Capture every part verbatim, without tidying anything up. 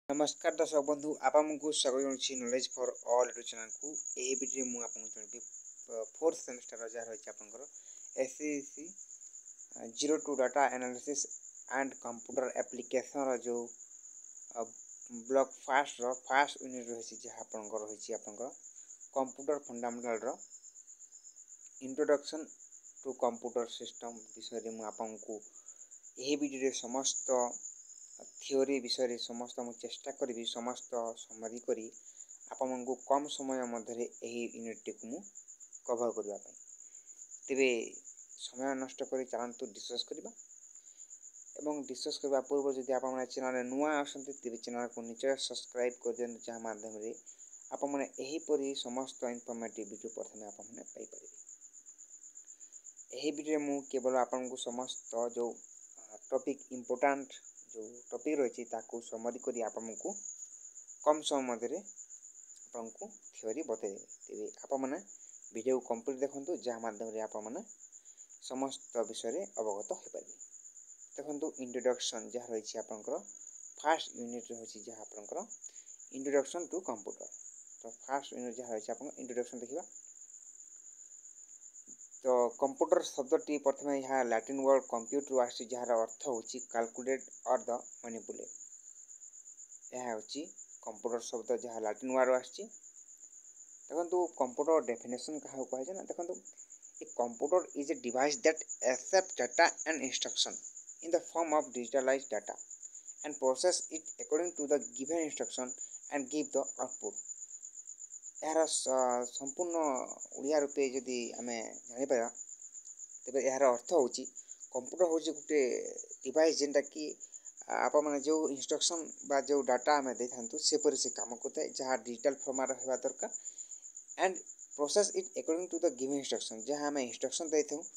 नमस्कार दर्शक बंधु आपको स्वागत जनाऊँ knowledge for all YouTube channel को। यही वीडियो मुझे आपको जनबी फोर्थ सेमेस्टर जहाँ रही आपंकर SCC zero two data analysis and computer application जो ब्लॉक फास्ट रो फास्ट यूनिट रही जहाँ आपंकर रही आपंकर computer fundamental introduction to computer system विषय में आपको यही वीडियो समस्त थियोरी विषय समस्त मुझे चेष्टा करी समस्त समरी करी आपको कम समय मध्य यूनिट को मु कवर करने तेरे समय नष्ट कर चलतु डिस्कस करवा एवं डिस्कस करने पूर्व जब आप चैनल नुआ आसते तेरे चैनल को निश्चय सब्सक्राइब कर दिखाँ जहाँ मध्यम आपरी समस्त इनफॉर्मेटिव वीडियो प्रथम आपने यही वीडियो मु केवल आपको समस्त जो टॉपिक इम्पोर्टेंट जो टॉपिक रही है समरी कर आपको कम समय मध्य आपको थियोरी बतई तेरे आपने वीडियो को कंप्लीट देखो जहाँ मध्यम आपने समस्त विषय अवगत हो पारे। देखो इंट्रोडक्शन जहाँ रही आपंकर फास्ट यूनिट रही जहाँ आपंकर इंट्रोडक्शन टू कंप्यूटर। तो फास्ट यूनिट जहाँ रही आप इंट्रोडक्शन देखा तो कंप्यूटर शब्दटी प्रथम यहाँ लैटिन वर्ड कंप्यूट रु आसी जार अर्थ हूँ कैलकुलेट और द मैनिपुलेट यह हूँ कंप्यूटर शब्द जहाँ लैटिन वर्ड आसी। देखो कंप्यूटर डेफिनेशन क्या कहुए ना देखो a computer is a device that accept data and instruction in the form of digitalized data and process it according to the given instruction and give the output. यार संपूर्ण ओडिया रूपे जदि आम जापर तेज यार अर्थ हूँ कंप्यूटर हूँ गोटे डिवाइस जेनटा कि आप मैंने जो इंस्ट्रक्शन बा जो डाटा आम दे था सेपरी से कम करता जहाँ डिजिटल फॉर्म रहा दरकार and process it according to the given instruction जहाँ आम इंस्ट्रक्शन दे था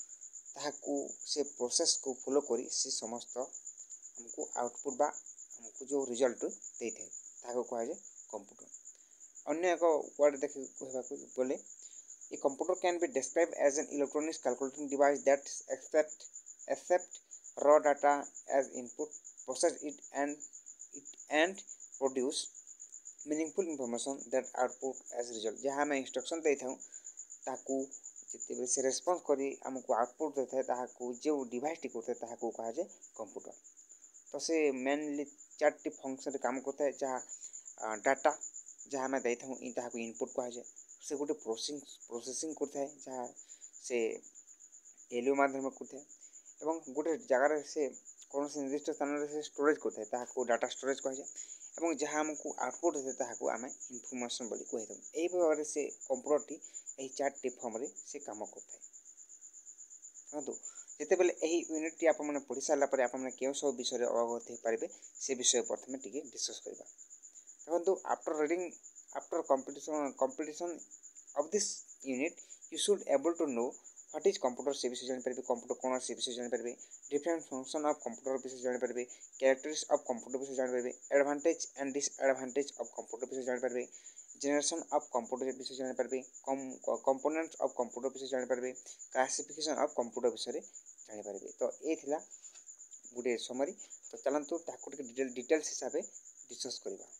से प्रोसेस को फॉलो करी से समस्त हमको आउटपुट बा हमको जो रिजल्ट दे था कहुए कंप्यूटर। अन्य एक वर्ड देख बोले a computer can be describe as an electronics calculating device that accept accept raw data as input process it and it and produce meaningful information that output as result जहाँ आम instruction दे था जिते से response करी आमको output दे था जो device T करते कहुए कंप्यूटर। तो से मेनली चार्टी फंक्शन काम करता है जहाँ डाटा जहाँ आम दे था इनपुट कहुए से गोटे प्रोसेसिंग प्रोसेसिंग करता है जहाँ से एलओ माध्यम करता है गोटे जगार से कौन से निर्दिष्ट स्थान से स्टोरेज करता है डाटा स्टोरेज कहुए और जहाँ आमको आउटपुट देते हैं आम इनफर्मेशन बोली कही यही भाव से कंप्यूटर टी यही चार्टी फॉर्म से कम करता है। देखो जिते बेले यही यूनिट टी आप पढ़ी सारापर आप क्यों सब विषय अवगत हो पारे से विषय प्रथम टी डिस्कस करवा। देखो after reading after completion completion of this unit you should able to know what is computer से विषय जान पारे कंप्यूटर कौन से विषय जान पारे डिफरेंट फंक्शन ऑफ कंप्यूटर विषय जान पारे कैरेक्टरिस्टिक्स ऑफ कंप्यूटर विषय जान पारे advantage and disadvantage of computer विषय जान पारे जनरेशन ऑफ कंप्यूटर विषय जान पारे कंपोनेंट्स ऑफ कंप्यूटर विषय जान पारे क्लासिफिकेशन ऑफ कंप्यूटर विषय जान पारे। तो ये थिला गोटे समरी। तो चलतु डिटेल डिटेल्स हिसाब से डिस्कस करवा।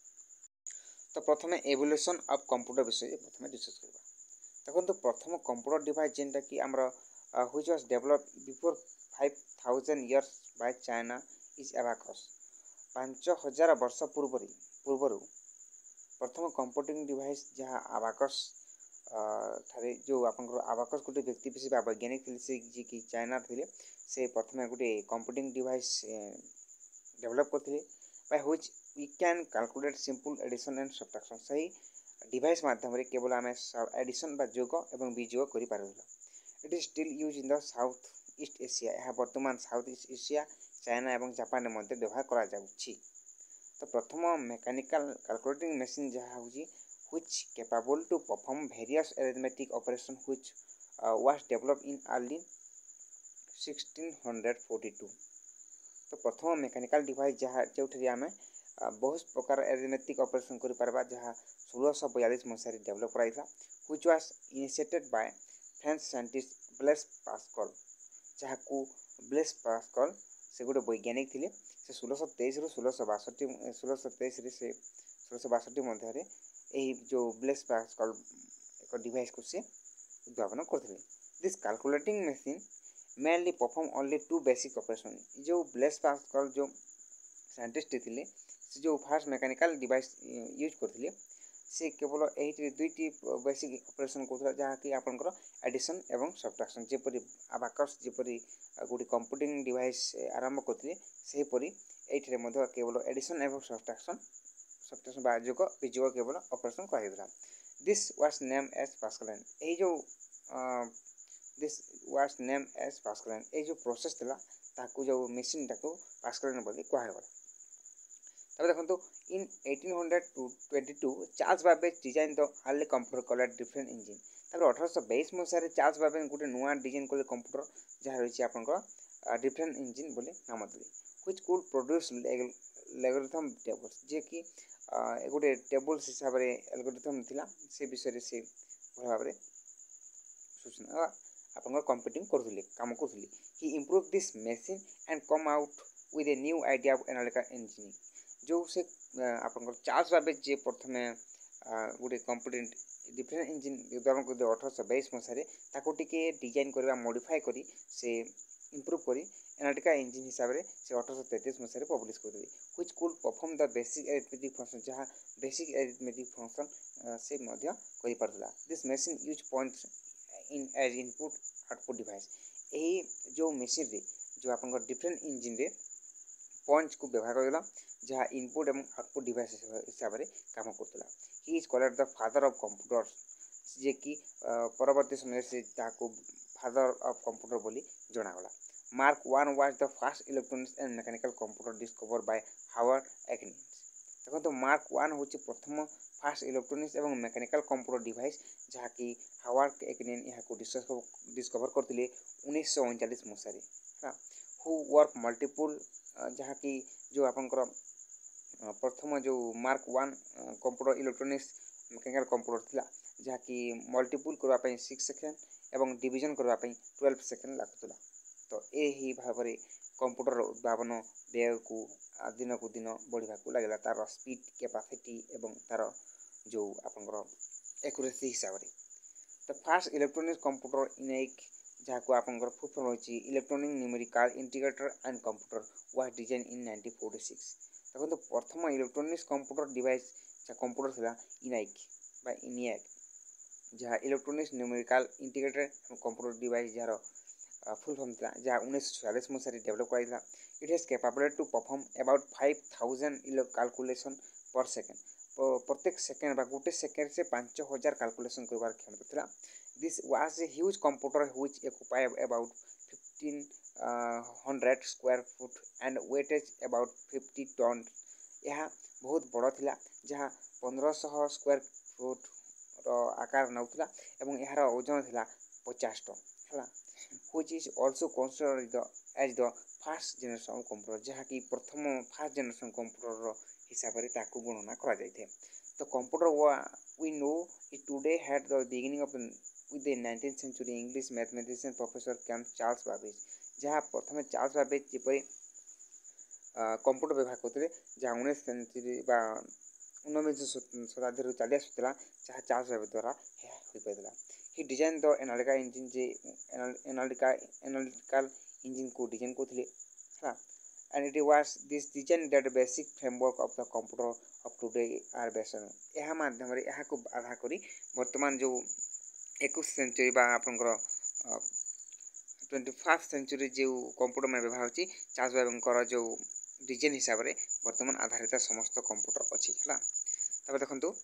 तो प्रथम एवोल्यूशन ऑफ कंप्यूटर विषय प्रथम डिस्कस करवा। देखो प्रथम कंप्यूटर डिवाइस जेनटा कि आमर which was develop before five thousand years by China is abacus. पांच हजार वर्ष पूर्व पूर्वर प्रथम कंप्यूटिंग डिवाइस जहाँ आबाकस ठारे जो आप आबाकस गोटे व्यक्ति विशेष वैज्ञानिक थे से जी कि चाइना थे से प्रथम गोटे कंप्यूटिंग डिवाइस डेवलप करते by which we can calculate simple addition and subtraction. सही डिवाइस माध्यम केवल आम एडिशन बा जोग एवं विजोग कर पार। It is still use in the South East Asia यह वर्तमान साउथ ईस्ट एशिया चाइना और जापान में व्यवहार करा जाउछि। तो प्रथम मेकानिकल कैलकुलेटिंग मशीन जहाँ हूँ which capable to perform various arithmetic operation which was develop in early sixteen hundred forty two. तो प्रथम मेकानिकल डिवाइस जहाँ जो आम बहुत प्रकार अरिथमेटिक ऑपरेशन कर पारबा जहाँ सोलह सौ बयालीस मसीह डेवलप कराइला which was initiated by French scientist Blaise Pascal जहाँ को ब्लेस पास्कल से गोटे वैज्ञानिक थे से ଷୋଳଶହ ତେଇଶ ରୁ ଷୋଳଶହ ବାଷଠି ଷୋଳଶହ ତେଇଶ ରେ से ଷୋଳଶହ ବାଷଠି ମଧ୍ୟରେ ଏହି जो ब्लेस पास्कल एक डिवाइस को से उद्भावन करथिले। This calculating machine mainly perform only two basic operation. जो ब्लेस पास्कल जो साइंटिस्ट थे से जो फास्ट मैकेनिकल डिवाइस यूज करथिले से केवल यही दुईटी बेसिक ऑपरेशन करथिला जहाँकि आपनकर एडिशन एवं सब्ट्रैक्शन जेपरि अबाकस जेपरि गोटे कंप्यूटिंग डिवाइस आरंभ करथिले सेहीपरि एठरे मध्य केवल एडिशन एवं सब्ट्रैक्शन सब्ट्रैक्शन बा जोग विजोग केवल ऑपरेशन कराइला। This was name as Pascal ए जो this was name as Pascal ए जो प्रोसेस थिला ताकू जो मशीन ताकू पास्कल बोली कहगला। तब देखो in eighteen twenty two Charles Babbage design the early computer called different engine. तब अठारह बीस मसीह चार्ल्स बाबेज गोटे नुआ डिजाइन कले कंप्यूटर जहाँ रही आपंकर डिफरेंट इंजिन बोले नाम देले which could produce algorithm tables जे कि गोटे टेबल्स हिसाब से एल्गोरिथम थिला से विषय से भल भाव सूचना आपंकर कंप्यूटिंग करथिले काम करथिले। He improve this machine and come out with a new idea of analytical engineering. जो से आपंकर चार्ल्स बाबेज जे प्रथम गोटे कंप्यूटिंग डिफरेंट इंजिन उद्भावन कर अठारह बीस मसीह ताको टिके डिजाइन करवा मॉडिफाई करी से इम्प्रूव करी एनालिटिकल इंजिन हिसाब से अठारह तैंतीस मसीह पब्लिश कर which could perform the basic arithmetic function जहाँ बेसिक अरिथमेटिक फंक्शन से मध्य करि पारथला। This machine use points in as input output device. यही जो मशीन रे जो आपंकर डिफरेंट इंजिन रे पॉइंट्स को व्यवहार करला जहाँ इनपुट एवं आउटपुट डिवाइस हिसाब से काम करता। He is called the father of computer जे कि परवर्ती समय से ताको फादर ऑफ कंप्यूटर बोली जनागला। Mark one was the first electronics and mechanical computer discover by Howard Aiken. देखो तो मार्क वन हूँ प्रथम फास्ट इलेक्ट्रॉनिक्स एवं मैकेनिकल कंप्यूटर डिवाइस जहाँ कि हावर्ड एक्नियन यहाँ डिस्कवर करते उन्नीस सौ उनचालीस मसीह। हु वर्क मल्टीपुल जहाँ कि जो आपंकर प्रथम जो Mark one computer electronics mechanical computer थिला जहाँ कि मल्टीपुल करने सिक्स सेकेंड एवं डिवीजन करने ट्वेल्व सेकेंड लगुला। तो यही भाव में कंप्यूटर उद्भावन व्यय को दिन को दिन बढ़ा लगे तार स्पीड कैपेसिटी एवं तार जो आपंकर एक्यूरेसी हिसाब से। तो फास्ट इलेक्ट्रॉनिक्स कंप्यूटर इनएक जहाँ को आपंकर फुल फॉर्म रही electronic numerical integrator and computer was design in nineteen forty six. देखो तो प्रथम इलेक्ट्रॉनिक्स कंप्यूटर डिवाइस जहाँ कंप्यूटर थिला इनएक बा इनिएक जहाँ electronics numerical integrator computer device जार फुल फॉर्म था जहाँ उन्नीस सौ छियालीस मसीह डेवलप कराइला। It has capability to perform about five thousand calculation per second. प्रत्येक सेकेंड बा गोटे सेकेंड से पांच हजार कैलकुलेशन करबार क्षमता थिला। This was a huge computer which occupy about fifteen hundred square foot and weightage about fifty ton. यह बहुत बड़ थिला जहाँ पंद्रह सौ स्क्वायर फुट रो आकार नौथिला एवं यार ओजन थिला पचास टन है which is also considered the as the first generation computer जहाँ कि प्रथम फर्स्ट जनरेशन कंप्यूटर हिसाब से ताकू गणना करा जायथे। तो computer we know it today had the beginning of with the nineteenth century English mathematician professor came Charles Babbage जहाँ प्रथम चार्ल्स बाबेज जेपरी कंप्यूटर व्यवहार करते जहाँ उन्नीस सेंचुरी बा ऊनविंश शताब्दी चली आसूला जहाँ चार्ल्स बाबेज द्वारा हो पाता। He design the analytical engine जे एनालिटिकल एनालिटिकल इंजिन को डिजाइन करते है and it was this design that basic framework of the computer of today are based on यह माध्यम यहाँ को आधार करी वर्तमान जो इक्कीस सेंचुरी बा आपंकर ट्वेंटी फर्स्ट सेंचुरी जो कंप्यूटर में व्यवहार होची चार्ल्स बाबेज जो डिजाइन हिसाब से वर्तमान आधारित समस्त कंप्यूटर अच्छी है। तब देखो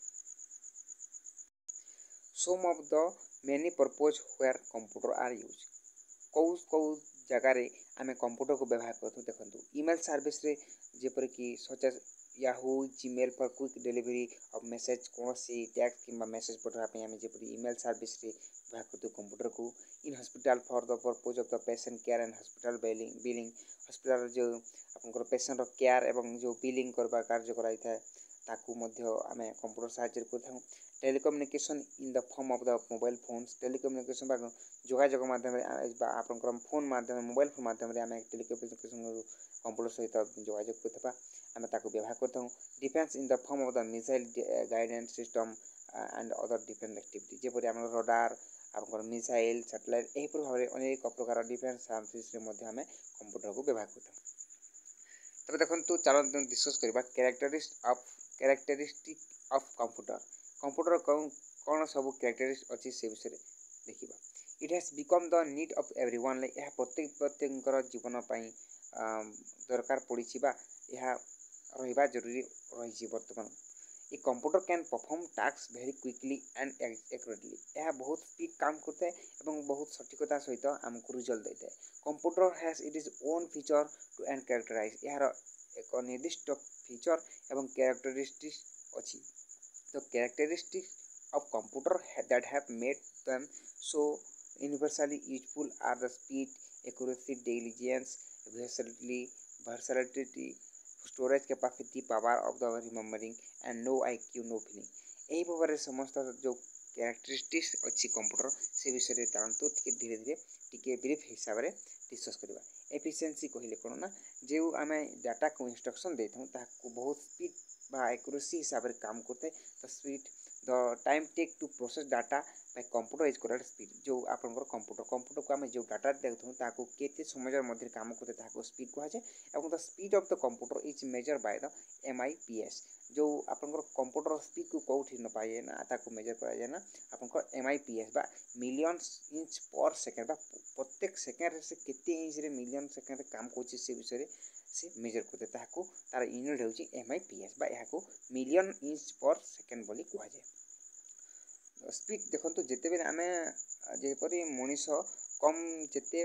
some of the many purpose where computer are use कौ कौ जगार आम कंप्यूटर को व्यवहार करूँ। देखो ईमेल सर्विस रे जेपर कि सच एज याहू जीमेल पर क्विक डिलीवरी ऑफ मेसेज कौन सी टैक्स कि मेसेज पठापी आम जब इमेल सर्विस व्यवहार करते कंप्यूटर को in hospital for the purpose of the patient care and hospital billing billing hospital जो आपंकर पेशेंट केयर एवं जो बिलिंग करवा कार्य कराई थाए ताकू मध्य आमे कंप्यूटर साहाय्य करथाऊ telecommunication in the form of the mobile phones telecommunication बा जोगाजोग माध्यम आपंकर फोन माध्यम मोबाइल फोन माध्यम आम टेलीकम्युनिकेशन कंप्यूटर सहित जोगाजोग करता आम व्यवहार करता defence in the form of the missile guidance system and other defence activity जपरी आम रडार आपंकर मिसाइल सैटेलाइट यहीपर भाव में अनेक प्रकार डिफेन्स सर्विस आम कंप्यूटर को व्यवहार करता तब देखो चलो डिस्कस करवा characteristic of characteristic of computer computer कौन कौन सब कैरेक्टरिस्ट अच्छी से विषय देखा it has become the need of everyone यह प्रत्येक प्रत्येक जीवन दरकार पड़ी यह रहा जरूरी रही बर्तमान a computer can perform task very quickly and accurately यह बहुत स्पीड काम करता है और बहुत सटीकता सहित आमको रिजल्ट देता है computer has it is own feature too and characterize यार एक निर्दिष्ट फीचर एवं कैरेक्टरिस्टिक्स अच्छी तो characteristics of computer that have made them so universally useful are the speed accuracy diligence versatility versatility storage capacity power of the remembering and no IQ no feeling यही भाव में समस्त जो कैरेक्टरिस्टिक्स अच्छी computer से विषय चलतु धीरे धीरे टी ब्रीफ हिसाब से डिस्कस करवा एफिशिएंसी कहले कौन ना जो आम डाटा को इंस्ट्रक्शन देता ताकू बहुत स्पीड बा एक्यूरेसी हिसाब से काम करते हैं तो speed the time take to process data by computer is correct speed जो आपंकर कंप्यूटर कंप्यूटर को आम जो डाटा देखूँ ताकू केते समय मध्य काम करते ताकू स्पीड कहुए और the speed of the computer is measure by the M I P S जो आपंकर कंप्यूटर स्पीड को कौटी न पाए ना ताकू मेजर कराए ना आपंकर एम आई पी एस बा मिलियन इंच पर सेकेंड बा प्रत्येक सेकेंड से केते इंच रे मिलियन सेकेंड काम कर से विषय से मेजर करते ताकू तार यूनिट होची एम आई पी एस बा यहाँ मिलियन इंच पर सेकेंड बोली कहुए स्पीड देखो जिते बेले आम जेपरी मनीष कम जिते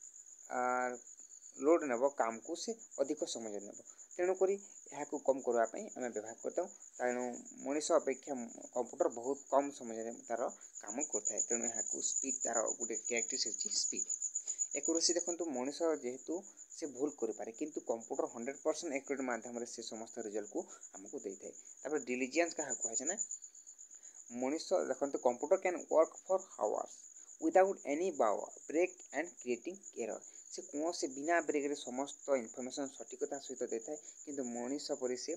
लोड नेब काम को से अधिक समय नेब तेणुक यहाँ कम करने आम व्यवहार करता तेणु मनीष अपेक्षा कंप्यूटर बहुत कम समय तार काम करता है तेणु यहाँ स्पीड तार गोटे कैरेक्टरिस्टिक्स होची स्पीड एक्यूरेसी देखो मनीष जेहेतु से भूल करे किंतु कंप्यूटर हंड्रेड परसेंट एक्यूरेट माध्यम से समस्त रिजल्ट को आमको देता है डिलीजेंस क्या कहुए ना मनीष देखो computer can work for hours without any break and creating error से कौन से बिना ब्रेक रे समस्त इनफॉरमेशन सटीकता सहित देता है किंतु मनीष पर से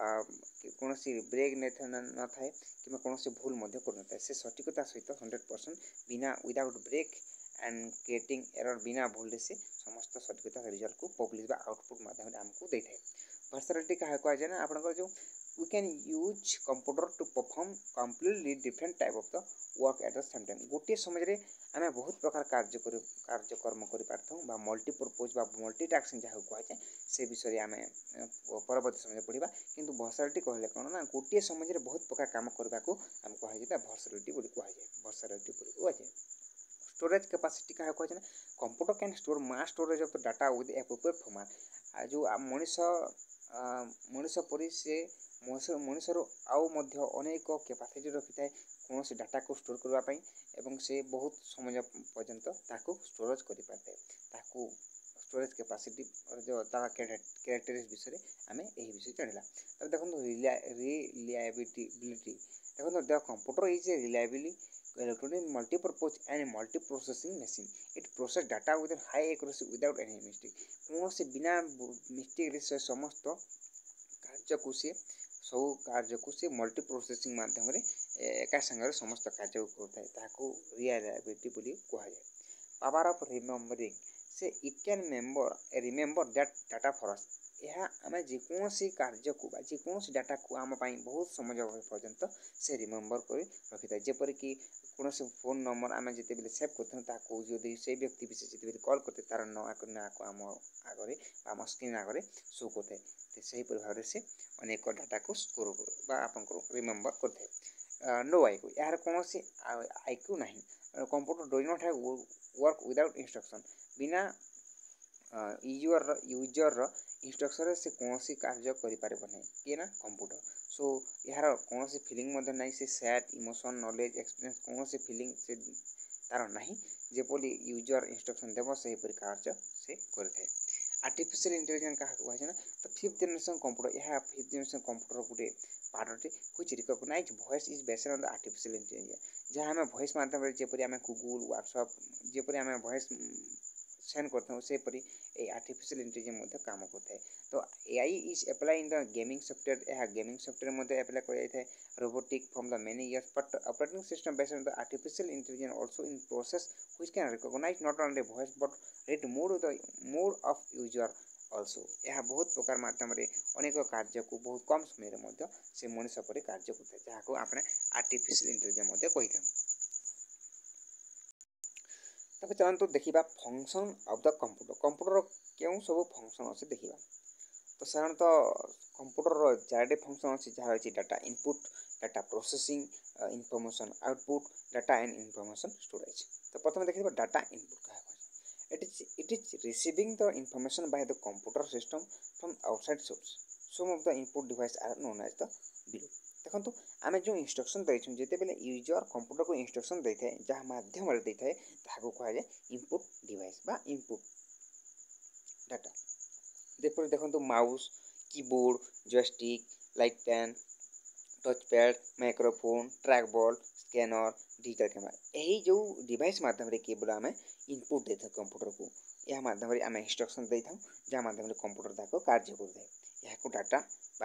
कौन ब्रेक न थाए कि कौन भूल कर से सटीकता सहित हंड्रेड परसेंट बिना without break and creating error बिना भूल से समस्त सटीकता रिजल्ट को पब्लिश आउटपुट माध्यम आमको देता है वर्सैटिलिटी क्या कहुए ना आप जो we can use computer to perform completely different type of the work at the same time गोटे समय आम बहुत प्रकार कार्य कर कार्यक्रम कर मल्टीपर्पज मल्टीटास्किंग जहाँ कहुए से विषय आम परवर्ती समय पढ़ा किंतु वर्सैटिलिटी कहले कौन ना गोटे समय बहुत प्रकार काम करने को आम कहुए वर्सैटिलिटी कहुए वर्सैटिलिटी कहुए स्टोरेज कैपेसिटी क्या कहुए ना computer can store mass storage of the data with appropriate format जो मनीष मनीष परी से मनीषर आउ अनेक कैपेसिटी रखी थाए कौन से डाटा को स्टोर करने एवं से बहुत समय पर्यंत स्टोरेज कर पारे स्टोरेज कैपेसिटी जो कैरेक्टरिस्टिक्स विषय आम यही विषय जाना तब देखो रिलायबिलिटी देखो the computer is a reliably electronic multi-purpose and multi-processing machine. It process data with high accuracy without any mistake. कौन से बिना मिस्टेक से समस्त कार्य को से सब कार्य को से मल्टी प्रोसेसिंग माध्यम एका संगे समस्त कार्य करता है रिलायबिलिटी बोली कहुए पावर ऑफ रिमेम्बरिंग से it can member remember that data for us यह आम जेकोसी कार्य को जेकोसी डाटा को आम बहुत समय पर्यंत से रिमेम्बर कर रखी था जेपरिक कौन से फोन नंबर आम जिते सेव करते से व्यक्ति विशेष जिते कॉल करते तार ना को आम आगे आम स्क्रीन आगे शो करते हैं से भाव से अनेक डाटा को स्टोर आप रिमेम्बर करते नो आईक्यू यार कौन से आईक्यू ना computer does not have work without instruction बिना यूजर यूजर इंस्ट्रक्शन से कौन सी कार्य करें किए ना कंप्यूटर। सो यार कौन सी फीलिंग ना से सैड इमोशन नॉलेज एक्सपीरियंस कौन सी फीलिंग से तार ना जेपरी यूजर इंस्ट्रक्शन देव से कार्य से करें। आर्टिफिशियल इंटेलिजेंस क्या कहुए ना तो फिफ्थ जनरेशन कंप्यूटर यह फिफ्थ जनरेशन कंप्यूटर गोटे पार्टे which recognize voice is based on the artificial intelligence जहाँ आम वॉइस मध्यम जेपरी आम गूगल व्हाट्सएप जेपरी आम वॉइस सेंड करते सेपरी ए आर्टिफिशियल इंटेलिजेंस काम करता है। तो AI is apply in the gaming software यह गेमिंग सॉफ्टवेयर अप्लाई कर robotic from the many years but operating system based on the artificial intelligence also in process which can recognize not only voice but read mode the mode of user also यह बहुत प्रकार मध्यम अनेक कार्य को बहुत कम समय से मनुष्य पर कार्य करता है जहाँ आप आर्टिफिशियल इंटेलिजेंस कही था। तब चलते देखा function of the computer computer क्यों सब फंक्शन अच्छे देखा। तो साधारणतः कंप्यूटर चारोटी फंक्शन अच्छी जहाँ रही data input data processing information output data and information storage. तो प्रथम देखिए डाटा इनपुट क्या it is it is receiving the information by the computer system from outside source. Some of the input device are known as the below. देखो आम जो instruction देछुं जेते बेले user computer को इंस्ट्रक्शन देता है जहाँ माध्यम रे देता है ताको कहा जाए इनपुट डिवाइस बा इनपुट डाटा। देखो देखो mouse keyboard joystick light pen touch pad microphone track ball scanner digital camera यही जो डिवाइस माध्यम केवल आम इनपुट दे था कंप्यूटर को यह माध्यम आम इंस्ट्रक्शन दे था जहाँ माध्यम कंप्यूटर ताको कार्य करता है यह डाटा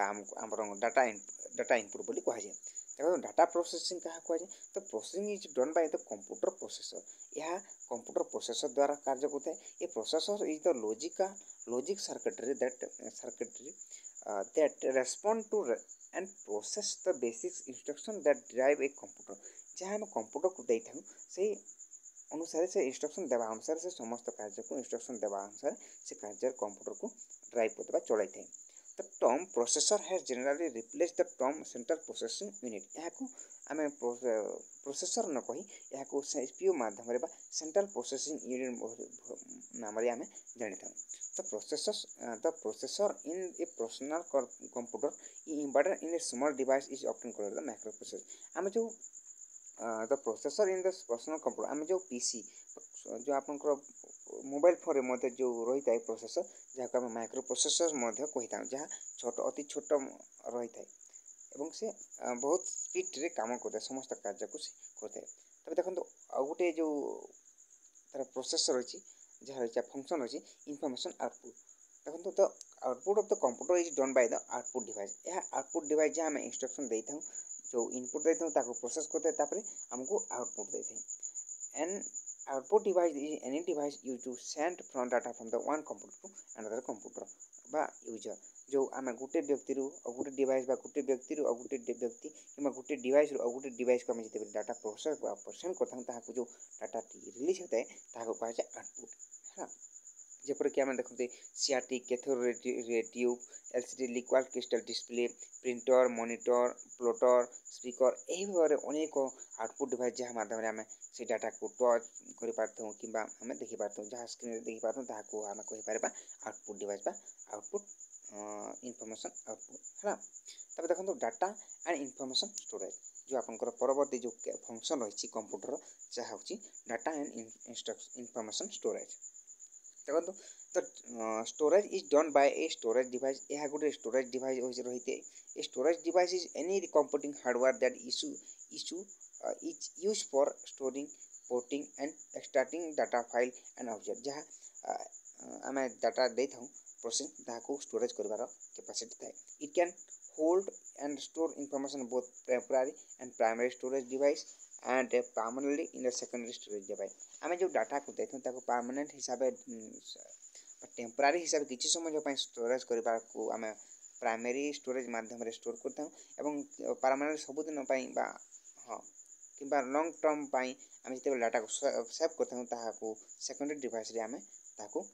आम डाटा डाटा इनपुट बोली कहुए। देखो डाटा प्रोसेसिंग क्या कहुए तो processing is done by the computer processor यह कंप्यूटर प्रोसेसर द्वारा कार्य करता है। ये processor is the logical logic circuitry that circuitry that respond to and process the basic instruction that drive a computer जहाँ आम कंप्यूटर को देता हूँ से अनुसार से इंस्ट्रक्शन देवा अनुसार से समस्त कार्य को इंस्ट्रक्शन देवा अनुसार से कार्य कंप्यूटर को ड्राइव करते चलाई थे। The term processor has generally replace the term central processing unit यहाँ को आम प्रोसेसर न कही यहाँ सीपीयू माध्यम सेंट्रल प्रोसेसिंग यूनिट नाम आम जानी था। The processor, uh, the processor in a personal computer embedded in a small device is often called the microprocessor. आम जो the processor in the personal computer आम जो पीसी जो आप मोबाइल फोन में जो रही है प्रोसेसर जहाँ को आम माइक्रो प्रोसेसर कही था जहाँ छोट अति छोट रही है एवं से बहुत स्पीड रे काम करता है समस्त कार्य को करता है। तब देखो आउ गोटे जो तार प्रोसेसर रही जहाँ रही फंक्शन रही इनफॉरमेशन आउटपुट देखो तो output of the computer is done by the output device यह आउटपुट डिवाइस जहाँ आम इंस्ट्रक्शन दे था जो इनपुट देते हैं प्रोसेस करते हैं आमको आउटपुट देते हैं। And output device is any device use to send from data from the one computer to another computer बा यूजर जो आम गोटे व्यक्ति गोटे डिवाइस गोटे व्यक्ति गोटे व्यक्ति कि गोटे डिवाइस गोटे डिवाइस को आम जिते डाटा प्रोसेस सेंड करता हूँ जो डाटा रिलीज होता है ताको कहा जाए आउटपुट है। जेपरिक आम देखते CRT cathode ray tube LCD liquid crystal display printer monitor plotter speaker यही भाव में अनेक आउटपुट डिवाइस जहाँ माध्यम आम से डाटा को टच कर पार्थ कि आम देखी पार्थ जहाँ स्क्रीन देखी पार्थ ताकू आम कहीपर output device output information output है। तब देखो डाटा एंड इनफॉरमेशन स्टोरेज जो आपंकर परवर्ती जो फंक्शन रही कंप्यूटर जहाँ हूँ डाटा एंड इनफॉरमेशन स्टोरेज। देखो तो storage is done by a storage device यह गोटे स्टोरेज डिवाइस रही है। A storage device is any computing hardware that issue issue is use for storing porting and extracting data file and object जहाँ आम data दे था processing ताकू storage कर capacity थाए। It can hold and store information both temporary and primary storage device and permanently in the secondary storage device आम जो data को देते हैं परमानेंट हिसाब टेम्पररी हिसाब किसी समय स्टोरेज करने को आम प्राइमरी स्टोरेज माध्यम स्टोर करता हूँ परमानेंट सबुदिन हाँ कि लंग टर्म आम जो डाटा को सेव करता हूँ ताकू सेकेंडरी डिवाइस आम ताकू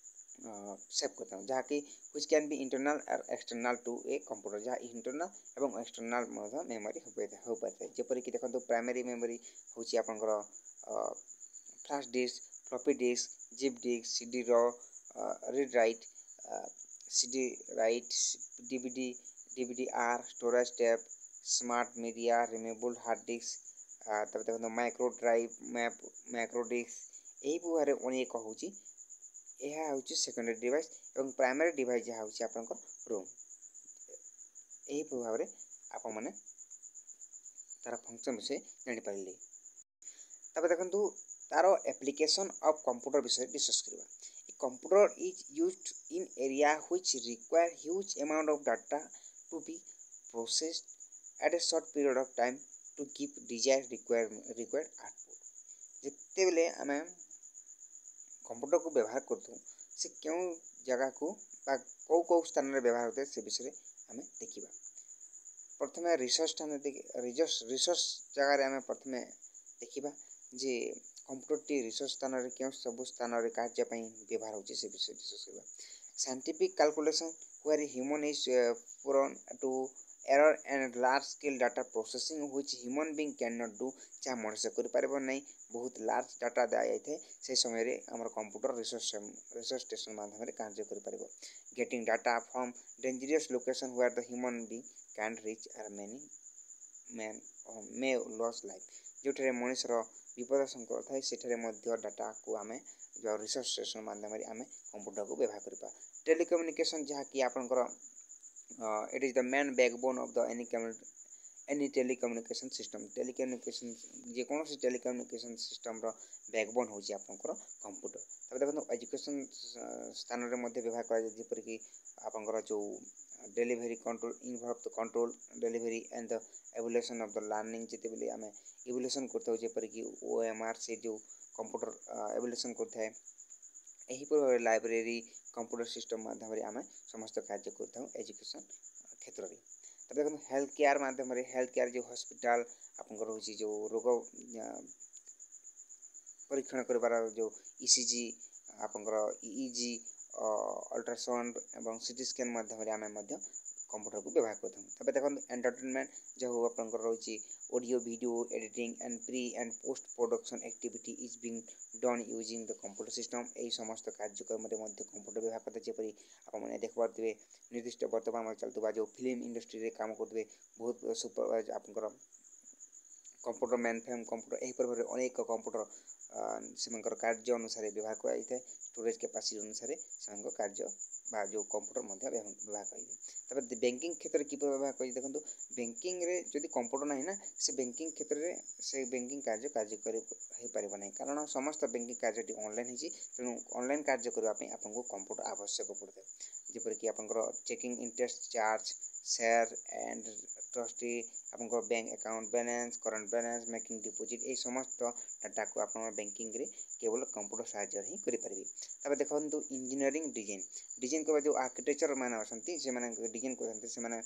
सेव करता हूँ जहाँ कि व्हिच कैन बी इंटरनल और एक्सटर्नल टू ए कंप्यूटर जहाँ इंटरनल एवं एक्सटर्नल मेमोरी हो पाता है। जेपरिक देखो प्राइमरी मेमोरी हूँ आपंकर flash disk floppy disk zip disk CD रो read write CD write DVD DVD R storage tab smart media removable hard disk तब देखो micro drive map micro disk यही भाव में अनेक हूँ यह हूँ सेकेंडरी डिवाइस और प्राइमरी डिवाइस जहाँ हूँ आपंकर रूम यही भाव में आप मैंने तार फंक्शन विषय जापारे। तब देखो तार एप्लिकेशन ऑफ कंप्यूटर विषय डिस्कस करवा। Computer is used in area which require huge amount of data to be processed at a short period of time to give desire require required output. जिते बेले आम computer को व्यवहार करतु से क्यों जगह को कौ कौ स्थान में व्यवहार होता है से विषय आम देखा। प्रथम रिसर्च स्थान रिसर्च रिसर्च जगार आम प्रथम देखा जे कंप्यूटर टी रिसर्च स्थान में क्यों सब स्थान में कार्यपाई व्यवहार होचे से विषय डिस्कस करवा। Scientific calculation where human is prone to error and large scale data processing which human being can not do जहाँ मनुष्य कर पारिबो नहीं बहुत लार्ज डाटा दिया जाए से समय आमर कंप्यूटर रिसर्च रिसर्च स्टेशन माध्यम कार्य कर पारिबो। Getting data from dangerous location where the human being can reach or many man may loss life जो मनुष्यर विपद संकट थाए सेठारे डाटा को आम जो रिसर्च स्टेशन माध्यम आम कंप्यूटर को व्यवहार करवा। टेलीकम्युनिकेशन जहाँ कि आपंकर it is the main backbone of the any any telecommunication system telecommunication जेकोसी टेलीकम्युनिकेशन सिस्टम रो बैकबोन होची आपंकर कंप्यूटर। तब देखो एजुकेशन स्थान में व्यवहार कर कि आपंकर जो delivery control involve the control delivery and the evolution of the learning जिते बेले आम इवोल्यूशन करते जेपरिक ओ एम आर से जो कंप्यूटर एवोल्यूशन करता है यही लाइब्रेरी कंप्यूटर सिस्टम माध्यम आम समस्त कार्य करता एजुकेशन क्षेत्र में। तब देखो हेल्थ केयर माध्यम हेल्थ केयर जो हॉस्पिटल आपंकर हो जो रोग परीक्षण कर जो ईसीजी आपंकर ईईजी अल्ट्रासाउंड एवं सीटी स्कैन माध्यम आम कंप्यूटर को व्यवहार करता। तब देखो एंटरटेनमेंट जो आपंकर रही audio video editing and pre and post production activity is being done using the computer system यही समस्त कार्यक्रम कंप्यूटर व्यवहार करते जेपरी आपने देख पारे निर्दिष्ट बर्तमान चलता जो फिल्म इंडस्ट्री रे काम करते बहुत सुपर आपंकर कंप्यूटर मैन फेम कंप्यूटर यही पर अनेक कंप्यूटर से कार्य अनुसार व्यवहार कर स्टोरेज कैपेसिटी अनुसार से कार्य बा जो कंप्यूटर व्यवहार कर। तब बैंकिंग क्षेत्र में कि व्यवहार कर देखो बैंकिंग रे जदि कंप्यूटर ना ना से बैंकिंग क्षेत्र में से बैंकिंग कार्य कार्य कर ना कारण समस्त बैंकिंग कार्य ऑनलाइन होती तेणु ऑनलाइन कार्य करने आपको कंप्यूटर आवश्यक पड़ता है जेपरिक आपंकर checking interest charge share and trustee आपंकर bank account balance current balance making deposit ये समस्त डाटा को आप बैंकिंग रे केवल कंप्यूटर साहाय्य ही करेंगे। तब देखो इंजीनियरिंग डिजाइन डिजाइन करवा जो आर्किटेक्चर मैंने अच्छा से डिजाइन करते से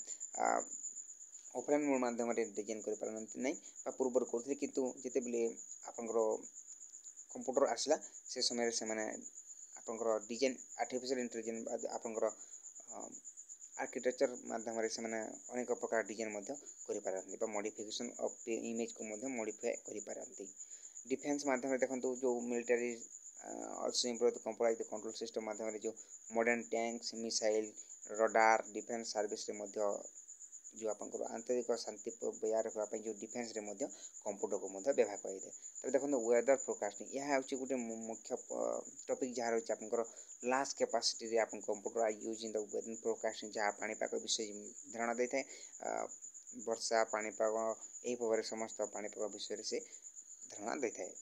ऑफलाइन मोड माध्यम डिजाइन कर पारती ना पूर्व करते कितु जिते बेले आपंकर कंप्यूटर आसला से समय से आपंकर डिजाइन आर्टिफिशियल इंटेलिजेंस आपंकर आर्किटेक्चर माध्यम से अनेक प्रकार डिजाइन कर मॉडिफिकेशन ऑफ इमेज को मॉडिफाई कर पारती। डिफेन्स माध्यम देखो जो military also improve the computer control system माध्यम जो modern tanks missile radar defence service रे जो आपंकर आंतरिक शांति बजाय रखा जो डिफेन्स रे कंप्यूटर को व्यवहार करें। तब देखो वेदर फोरकास्टिंग यह हूँ गोटे मुख्य टॉपिक जहाँ रही है लार्ज कैपेसिटी आप computer use in the weather forecasting जहाँ पानीपाग विषय धारणा दे था वर्षा पानीपाग यही भाव समस्त पानीपाग विषय से धारणा दे था।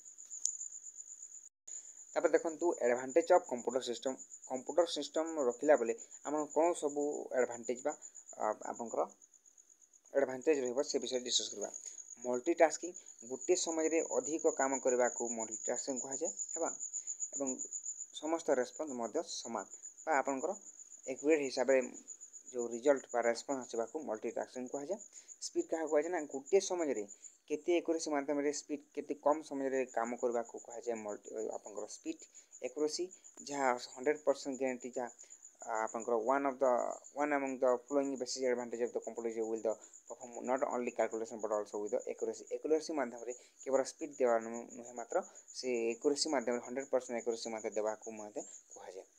तब देखो advantage of computer system computer system रखिला बेले आम कौन सब एडवांटेज बा आपंकर एडवांटेज रही से विषय डिस्कस करवा। मल्टीटास्किंग गोटे समय अधिक काम करने को मल्टीटास्किंग कहुए एवं समस्त रेस्पन्स सामान आपंकर एक्यूरेट हिसाब से जो रिजल्ट बा रेस्पन्स आसवा को मल्टीटास्किंग कहुए। स्पीड क्या कहुए ना गोटे समय केते एक्यूरेसी माध्यम स्पीड केते कम समय काम करने को कहुए आपंकर स्पीड एक्यूरेसी जहाँ हंड्रेड परसेंट गारंटी जहाँ आपंकर one of the one among the flowing basic advantage of the computer will the perform not only calculation but also with the accuracy accuracy माध्यम केवल स्पीड देवा नुहे मात्र से एक्यूरेसी माध्यम हंड्रेड परसेंट एक्यूरेसी देवा को कहुए।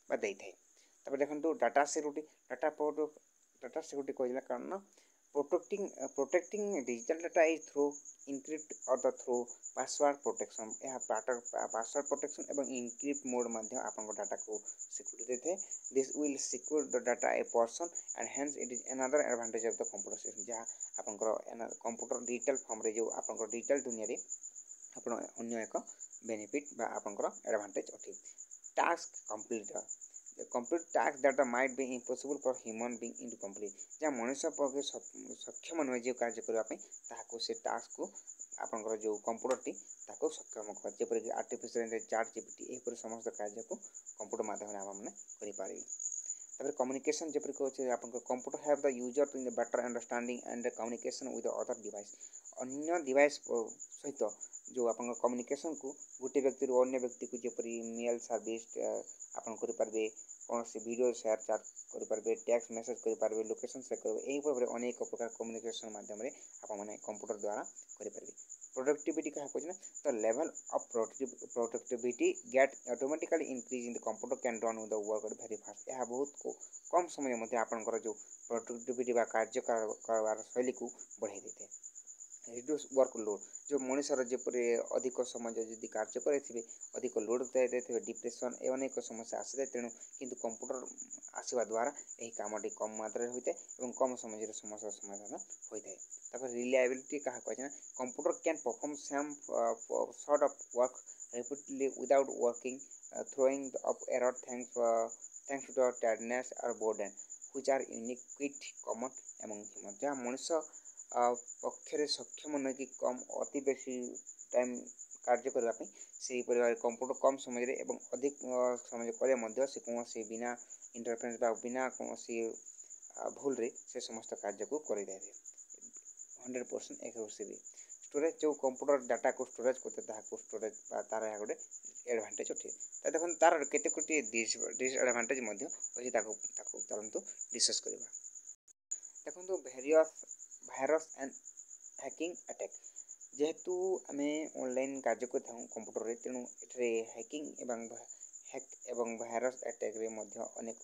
बा देइथाय। तबे देखंतु data security data data security कहला कारण protecting protecting digital data is through encrypt और द थ्रू पासवर्ड प्रोटेक्शन यह पासवर्ड प्रोटेक्शन एवं इनक्रिप्ट मोड माध्यम आपन डाटा को सिक्योरिटी देथे। This will secure the data a person and hence it is another advantage of the computer system जहाँ आपन computer digital form रे जो आपन डिजिटल दुनिया रे आपन अन्य एक बेनिफिट बा आपन एडवांटेज अठी। टास्क कंप्लीटर complete tasks that might be impossible for human being in to complete जहाँ मनुष्य पक्षे सक्षम नुहे जो कार्य करने ताको से टास्क को आपनकर जो कंप्यूटर टी ताको सक्षम कर जेपर कि आर्टिफिशियल इंटेलिजेंस चैट जीपीटी एपर समस्त कार्य को कंप्यूटर माध्यम रे आपन करि पारि। तबे कम्युनिकेशन जेपर को छै आपनकर computer have the user in the better understanding and communication with the other device अन्य डिवाइस सहित जो आपन कम्युनिकेशन को गोटे व्यक्ति रो अन्य व्यक्ति को जेपरि मेल सर्विस आपन करि पारबे कौन से वीडियो शेयर चैट करि पारबे टेक्स्ट मैसेज करि पारबे लोकेशन शेयर करबे एही पर अनेक प्रकार कम्युनिकेशन माध्यम रे आपन माने कंप्यूटर द्वारा करि पारबे। प्रोडक्टिविटी कहा कहछ ना the level of productivity get automatically increase in the computer can run the work very fast यह बहुत को कम समय मध्ये आपनकर जो प्रोडक्टिविटी बा कार्य करबार शैली को बढ़ाई देते। रिड्यूस वर्क लोड जो मनुष्यर जेपरि अधिक समय जदि कार्य करे अधिक लोड दे डिप्रेशन ए अनेक समस्या आसी तेणु किंतु कंप्यूटर आसवा द्वारा यही कामटी कम मात्रा होता है कम समय समस्या समाधान होता है। तापर रिलायबिलिटी कहा कहना computer can perform some sort of work repeatedly without working throwing up error thanks thanks to the tiredness और boredom which are unique quite common among human जहाँ मनुष्य पक्षरे सक्षम न कि कम अति बेसी टाइम कार्य करने से कंप्यूटर कम समय रे एवं अधिक समय करे से कौन से बिना इंटरफेरेंस बा बिना कौन सी भूल रे से समस्त कार्य को कर दे हंड्रेड परसेंट एक्यूरेसी। स्टोरेज जो कंप्यूटर डाटा को स्टोरेज करते ताको स्टोरेज बा तार गोटे एडवांटेज अटे तो देखो तार केते कोटी डिसएडवांटेज मध्य अछि ताको ताको चलंतु डिस्कस करबा। देखो various virus and hacking attack जेहेतु आम ऑनलाइन कार्य करता कंप्यूटर रे तेणु एठरे हैकिंग एवं हैक एवं भाइरस अटैक रे मध्य अनेक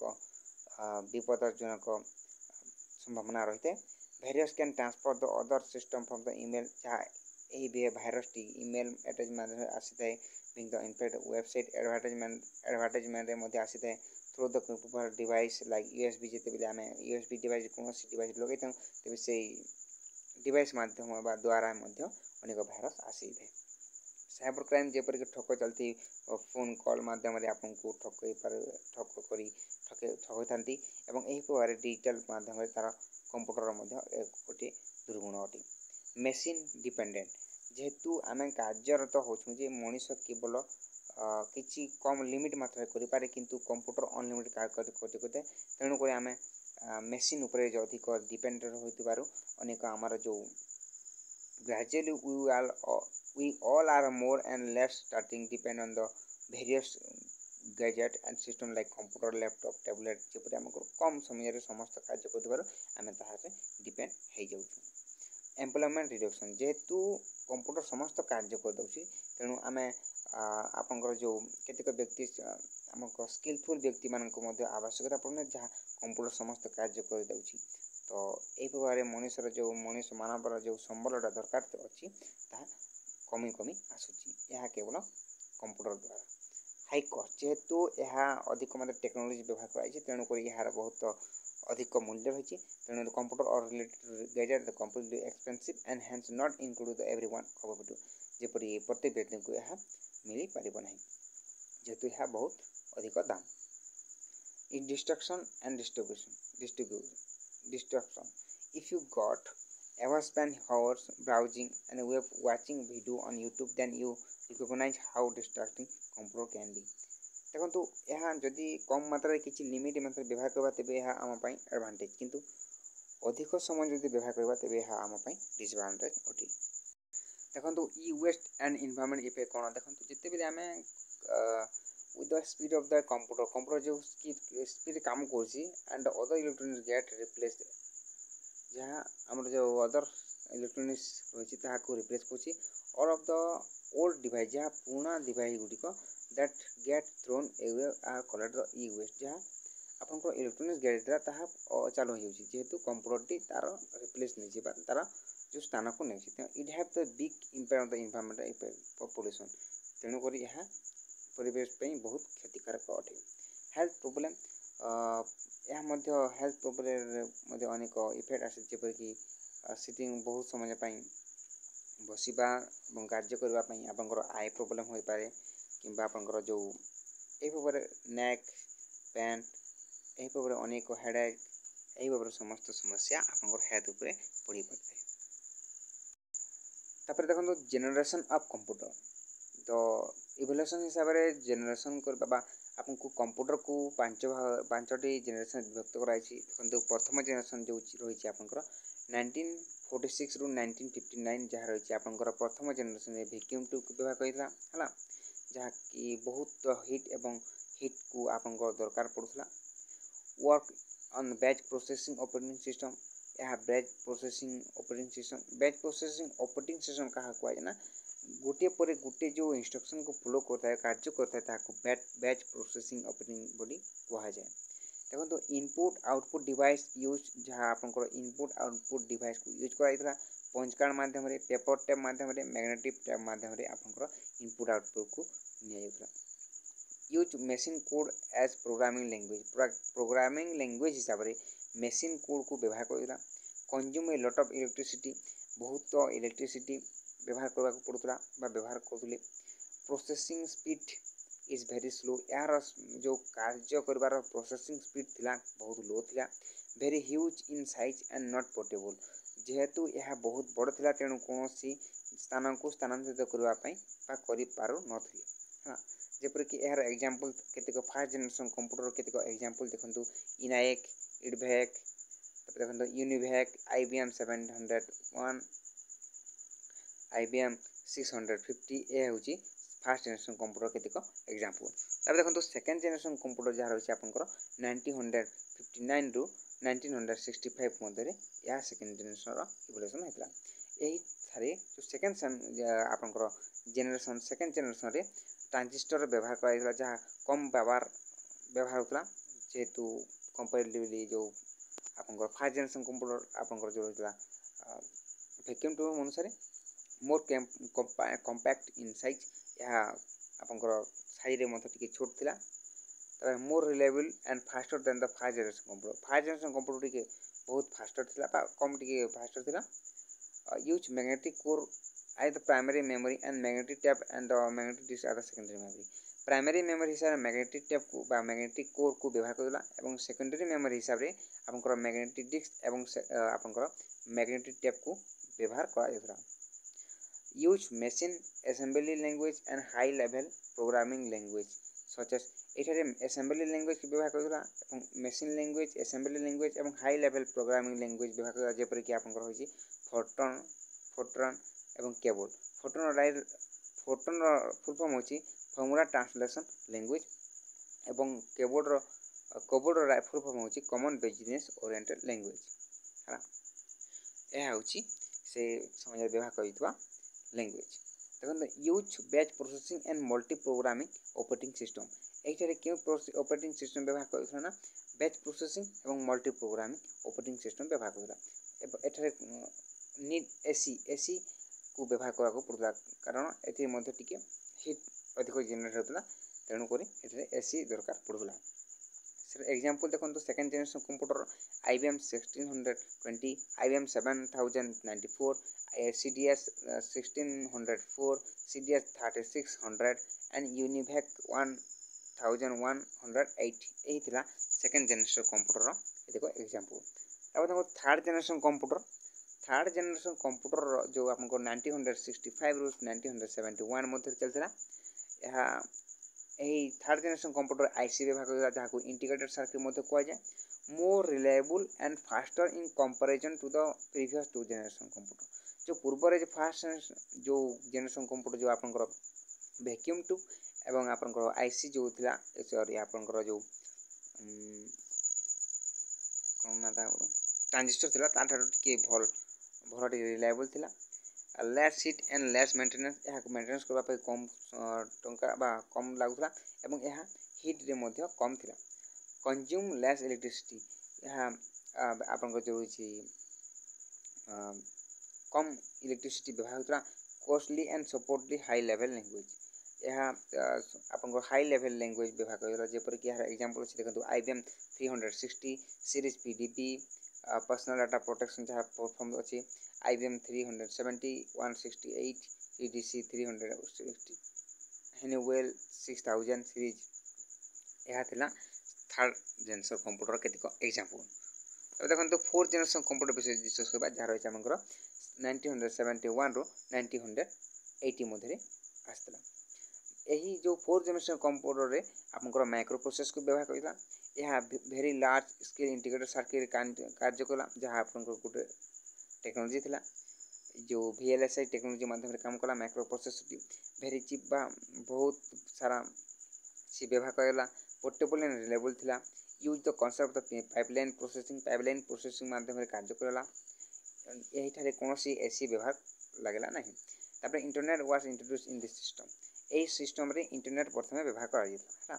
विपदजनक संभावना रही है। Viruses can transfer the other system from the email जहाँ यही भाइरस टी ईमेल अटैच माध्यम आसी थाए being the infect website advertisement advertisement रे मध्य आसी थाए through the computer device like USB जेते आम यूएसबी डिवाइस कौन डिवाइस लगे तेज से डिवाइस माध्यम द्वारा अनेक भाइरस आसी थाए। साइबर क्राइम जेपर कि ठक चलती फोन कॉल माध्यम आपन को ठक ठक करी ठके ठक था यही प्रकार डिजिटल माध्यम तार कंप्यूटर गोटे दुर्गुण अटे। मेसीन डिपेंडेंट जेहेतु आम कार्यरत होचु जे मनीष केवल किसी कम लिमिट मात्रा करें किंतु कंप्यूटर अनलिमिटेड कार्य करते तेणुक आम मेसीन उपरे जो अधिक डिपेंडेंट होइतिबारु अनेक आमर जो gradually we all we all are more and less starting depend on the various gadget and system like computer laptop tablet जेपरि हमको कम समय रे समस्त कार्य करबार आमे ताहारे डिपेंड हे जाउछु। एम्प्लॉयमेंट रिडक्शन जेहेतु कंप्यूटर समस्त कार्य कर दउछि तेणु आमे आपनकर जो केतेक व्यक्ति हमको स्किलफुल व्यक्ति मानक मध्य आवश्यकता पड़ने जहाँ कंप्यूटर समस्त कार्य कर दउछि तो एही प्रकार मनुष्यर जो मनुष्य मानवर जो संबलटा दरकार अछि ता कमी कमी आसुची यह केवल कंप्यूटर द्वारा। हाई कॉस्ट जेहेतु यह अधिक मात्रा टेक्नोलोजी व्यवहार कराई तेणुक यार बहुत अधिक मूल्य रही तेणु कंप्यूटर और related gadget completely expensive and hence not include everyone cover जेपरि प्रत्येक व्यक्ति को यह मिल पार ना जेहेतु यह बहुत अधिक दाम। In destruction and distribution distribution destruction if you got ever spend hours browsing and web watching video on YouTube then you recognize how distracting computer can be। देखो यहाँ जदि कम मात्रा किसी लिमिट मात्रा व्यवहार करबा तेबे यह आम पई एडवांटेज किंतु अधिक समय जदि व्यवहार करबा तेबे यह आम पई डिसएडवांटेज अटे। देखो e waste and environment effect कोन देखो जते बेले आम with the speed of the computer computer जो स्पीड काम करछि and other electronics get replaced जहाँ आम जो अदर इलेक्ट्रोनिक्स रही ताकू रिप्लेस कर all of the old device जहाँ पुराना डिवाइस गुड़िक that get thrown away are called the e waste जहाँ आपंकर इलेक्ट्रोनिक्स गाड़ी ताहा चालू हो जेहेतु कंप्यूटर तार रिप्लेस नहीं तार जो स्थान को नहीं it have the big impact on the environment population तेणुक यह परिवेश बहुत क्षतिकारक अटे हेल्थ प्रोब्लेम यह हेल्थ प्रोब्लेम अनेक इफेक्ट आसे जेपरिक सिटिंग बहुत समय बसवा कार्य करने आपंकर आई प्रोब्लेम हो पाए कि आपंकर जो ये नेक पेन यही अनेक हेडेक यही भाव समस्त समस्या आपंकर हेल्थ उपरे पड़ पाए। तापर देखो जेनेरेशन ऑफ कंप्यूटर तो इवोल्यूशन हिसाब से जेनेरेशन करबा आपको कंप्यूटर को पांच पांचटी जेनेरेशन विभक्त कराई देखो प्रथम जेनेरेशन जो रही आपंकर नाइंटीन फोर्टी सिक्स रु नाइंटीन फिफ्टी नाइन जहाँ रही आपंकर प्रथम जेनेरेशन वैक्यूम ट्यूब व्यवहार करता है जहाँ कि बहुत हिट एवं हिट को आपंकर दरकार पड़ूला work on batch processing operating system यह batch processing operating system batch processing operating system क्या कहुए ना गोटे पर गोटे जो इंस्ट्रक्शन को फॉलो करता है कार्य करता है बैच बैच प्रोसेसिंग ऑपरेटिंग बोली कहुए देखो तो इनपुट आउटपुट डिवाइस यूज जहाँ आपंकर इनपुट आउटपुट डिवाइस को यूज कराइला पंच कार्ड मध्यम पेपर टैप मध्यम मैग्नेटिक टैप मध्यम आपंकर इनपुट आउटपुट को निया use machine code as programming language programming language हिसाब से मेसीन कोड को व्यवहार करला consume a lot of electricity बहुत इलेक्ट्रिसिटी व्यवहार करने को पड़ूला व्यवहार करुले processing speed is very slow यार जो कार्य कर प्रोसेसिंग स्पीड थिला बहुत लो थिला very huge in size and not portable जेहेतु यह बहुत बड़ थिला तेणु कौन स्थान को स्थानांतरित करने कर पार नथिले हाँ जेपरिक यार एग्जांपल केतेक फास्ट जनरेशन कंप्यूटर केतेक एग्जांपल देखंतु इनाएक इडभैक देखो UNIVAC IBM seven hundred one IBM six hundred fifty यह हूँ फास्ट जनरेशन कंप्यूटर केतेक एग्जांपल तब देखो सेकेंड जनरेशन कंप्यूटर जहाँ रही आपंकर नाइंटीन हंड्रेड फिफ्टी नाइन रु नाइंटीन हंड्रेड सिक्सटी फाइव मध्य यह सेकेंड जनरेशन इवोल्यूशन होता यही थारे जो सेकेंड आपंकर जेनेरेशन सेकेंड जेनेरेशन ट्रांजिस्टर व्यवहार कर जहाँ कम व्यवहार व्यवहार होता जेहेतु कंपेरेटिवली जो आपंकर फास्ट जनरेशन कंप्यूटर आपंकर जो होता वैक्यूम ट्यूब अनुसार मोर कंपैक्ट इन साइज यह आपंकर साइज रे छोट थिला तब more reliable and faster than the first generation computer first generation computer टी बहुत फास्टर थिला कम टी फास्टर थिला use magnetic core I the primary memory and magnetic tape and the magnetic disk are the secondary memory primary memory हिसाब से magnetic tap को बा मैग्नेटिक कोर को व्यवहार करला एवं सेकेंडरी मेमोरी हिसाब से आपंकर मैग्नेटिक डिस्क एवं आपंकर मैग्नेटिक टैप को व्यवहार करा use machine assembly language and high level programming language such as एठारे असेंबली लैंग्वेज को व्यवहार करला एवं मशीन लैंग्वेज असेंबली लैंग्वेज एवं हाई लेवल प्रोग्रामिंग लैंग्वेज व्यवहार करला जेपरिक आपंकर होची फोटोन फोटोन एवं COBOL FORTRAN right FORTRAN full form होची फॉर्मूला ट्रांसलेशन लैंग्वेज एवं COBOL COBOL right full form होची कॉमन बिजनेस ओरिएंटेड लैंग्वेज है यह होची से समय व्यवहार करितवा लैंग्वेज देखो use batch processing and multi programming operating system एठारे क्यों ऑपरेटिंग सिस्टम व्यवहार करितला ना बैच प्रोसेसिंग एवं मल्टी प्रोग्रामिंग ऑपरेटिंग सिस्टम व्यवहार करितला एठारे नीड एसी एसी को व्यवहार करा पड़ता कारण एथि मध्य टिके हिट अधिक जेनेरेट होता तेणुक एसी दरकार पड़ूला एग्जांपल देखो तो second generation computer IBM sixteen hundred twenty IBM seven thousand ninety four CDS sixteen hundred four CDS thirty six hundred and UNIVAC one thousand one hundred eight यही थिला second generation computer देखो example अब देखो third generation computer third generation computer जो आपको nineteen hundred sixty five रु nineteen hundred seventy one मध्य चलता यह यही थर्ड जेनेरेशन कंप्यूटर आईसी व्यवहार करता जहाँ इंटीग्रेटेड सर्किट मध्य कहुए more reliable and faster in comparison to the previous two generation computer जो पूर्व जो फास्ट जो जेनेरेशन कंप्यूटर जो आपंकर वैक्यूम ट्यूब एवं आपंकर आईसी जो थिला सॉरी आपंकर जो कौन ना था ट्रांजिस्टर थिला ताठारु टिके भल भल रिलायबल थिला less heat and less maintenance यह मेंटेनेंस करबा कम टंका बा कम लागुला एवं यह हिट रे मध्य कम थिला कंज्यूम लेस इलेक्ट्रिसिटी यह आपन जो होची कम इलेक्ट्रिसिटी व्यवहार होता costly and supported high level language यह आपन हाई लेवल लैंग्वेज व्यवहार कर जेपर कि यार एग्जांपल अछि देखंतु IBM three sixty series PDP personal data protection जहाँ प्लेटफॉर्म अच्छी IBM three seventy one sixty eight EDC three sixty Honeywell six thousand series यह थिला थर्ड जेनरेशन कंप्यूटर केतिक एग्जांपल अब देखो फोर्थ जेनरेशन कंप्यूटर विषय डिस्कस करबा जहाँ रही आमर नाइंटीन सेवेंटी वन रु नाइंटीन एटी मध्य आसला यही जो फोर्थ जेनरेशन कंप्यूटर रे आपनकर माइक्रो प्रोसेस को व्यवहार करला यह very large scale integrated circuit कार्य कला जहाँ आपनकर गोटे टेक्नोलॉजी थिला जो वीएलएसआई टेक्नोलॉजी माध्यम रे काम कला माइक्रो प्रोसेस वेरी चिप बा बहुत सारा सी व्यवहार करला पोर्टेबल एंड रिलायबल थिला use the concept of pipeline processing pipeline processing माध्यम रे कार्य करला यही ठारे कोनोसी एसी व्यवहार लागला नहीं तापर internet was introduce in this system एही सिस्टम रे इंटरनेट प्रथमे व्यवहार करा जेता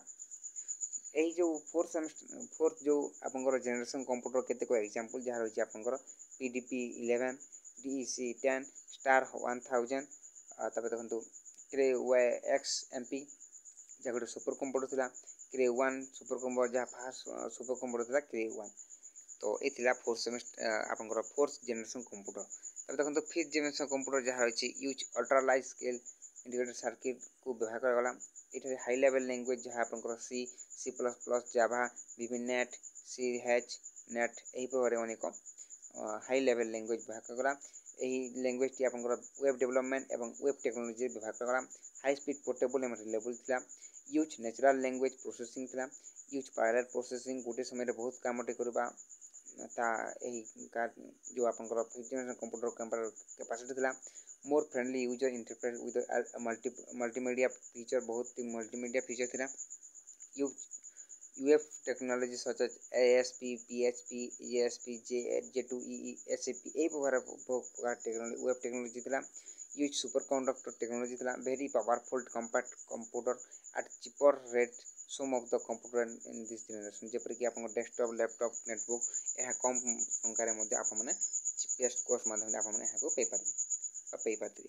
एही जो फोर्थ सेमेस्टर फोर्थ जो आपनकर जनरेशन कंप्यूटर केते को एग्जांपल जहाँ रही आपनकर PDP eleven DEC ten star one thousand तापर देखंतु क्रे वाई एक्स एमपी जहाँ गोटे सुपर कंप्यूटर थिला क्रे वन सुपर कंप्यूटर जहाँ फास्ट सुपर कंप्यूटर थिला क्रे वन तो ये थिला फोर्थ सेमेस्टर आपनकर फोर्थ जनरेशन कंप्यूटर तापर देखंतु फिफ्थ जनरेशन कंप्यूटर जहाँ रही use ultra large scale integrated circuit को व्यवहार करगला ये हाई लेवल लैंग्वेज जहाँ आपनकर C C plus plus Java विभिनेट सी एच नेट यही प्रकार अनेक हाई लेवल लैंग्वेज व्यवहार करगला यही लैंग्वेज टी आपनकर वेब डेवलपमेंट एवं वेब टेक्नोलॉजी व्यवहार करगला हाई स्पीड पोर्टेबल एवं रिलायबल थिला यूज नेचुरल लैंग्वेज प्रोसेसिंग थिला यूज पैरेलल प्रोसेसिंग गोटे समय बहुत काम करबा ता यही जो आपनकर फिफ्थ जनरेशन कंप्यूटर कैपेसिटी थिला more friendly user interface with multi multimedia feature बहुत मल्टीमीडिया फीचर थिला use UF technology such as ASP PHP ESP J J two E SAP ए प्रकार प्रकार टेक्नोलॉजी वेब टेक्नोलॉजी थिला यूज सुपर कंडक्टर टेक्नोलॉजी थिला very powerful compact computer at cheaper rate some of the computer in this generation जेपर कि आपन desktop laptop netbook यह कम टंकार मध्य आप माने चीपेस्ट कॉस्ट माध्यम आप माने यहां पे पारि पे पारि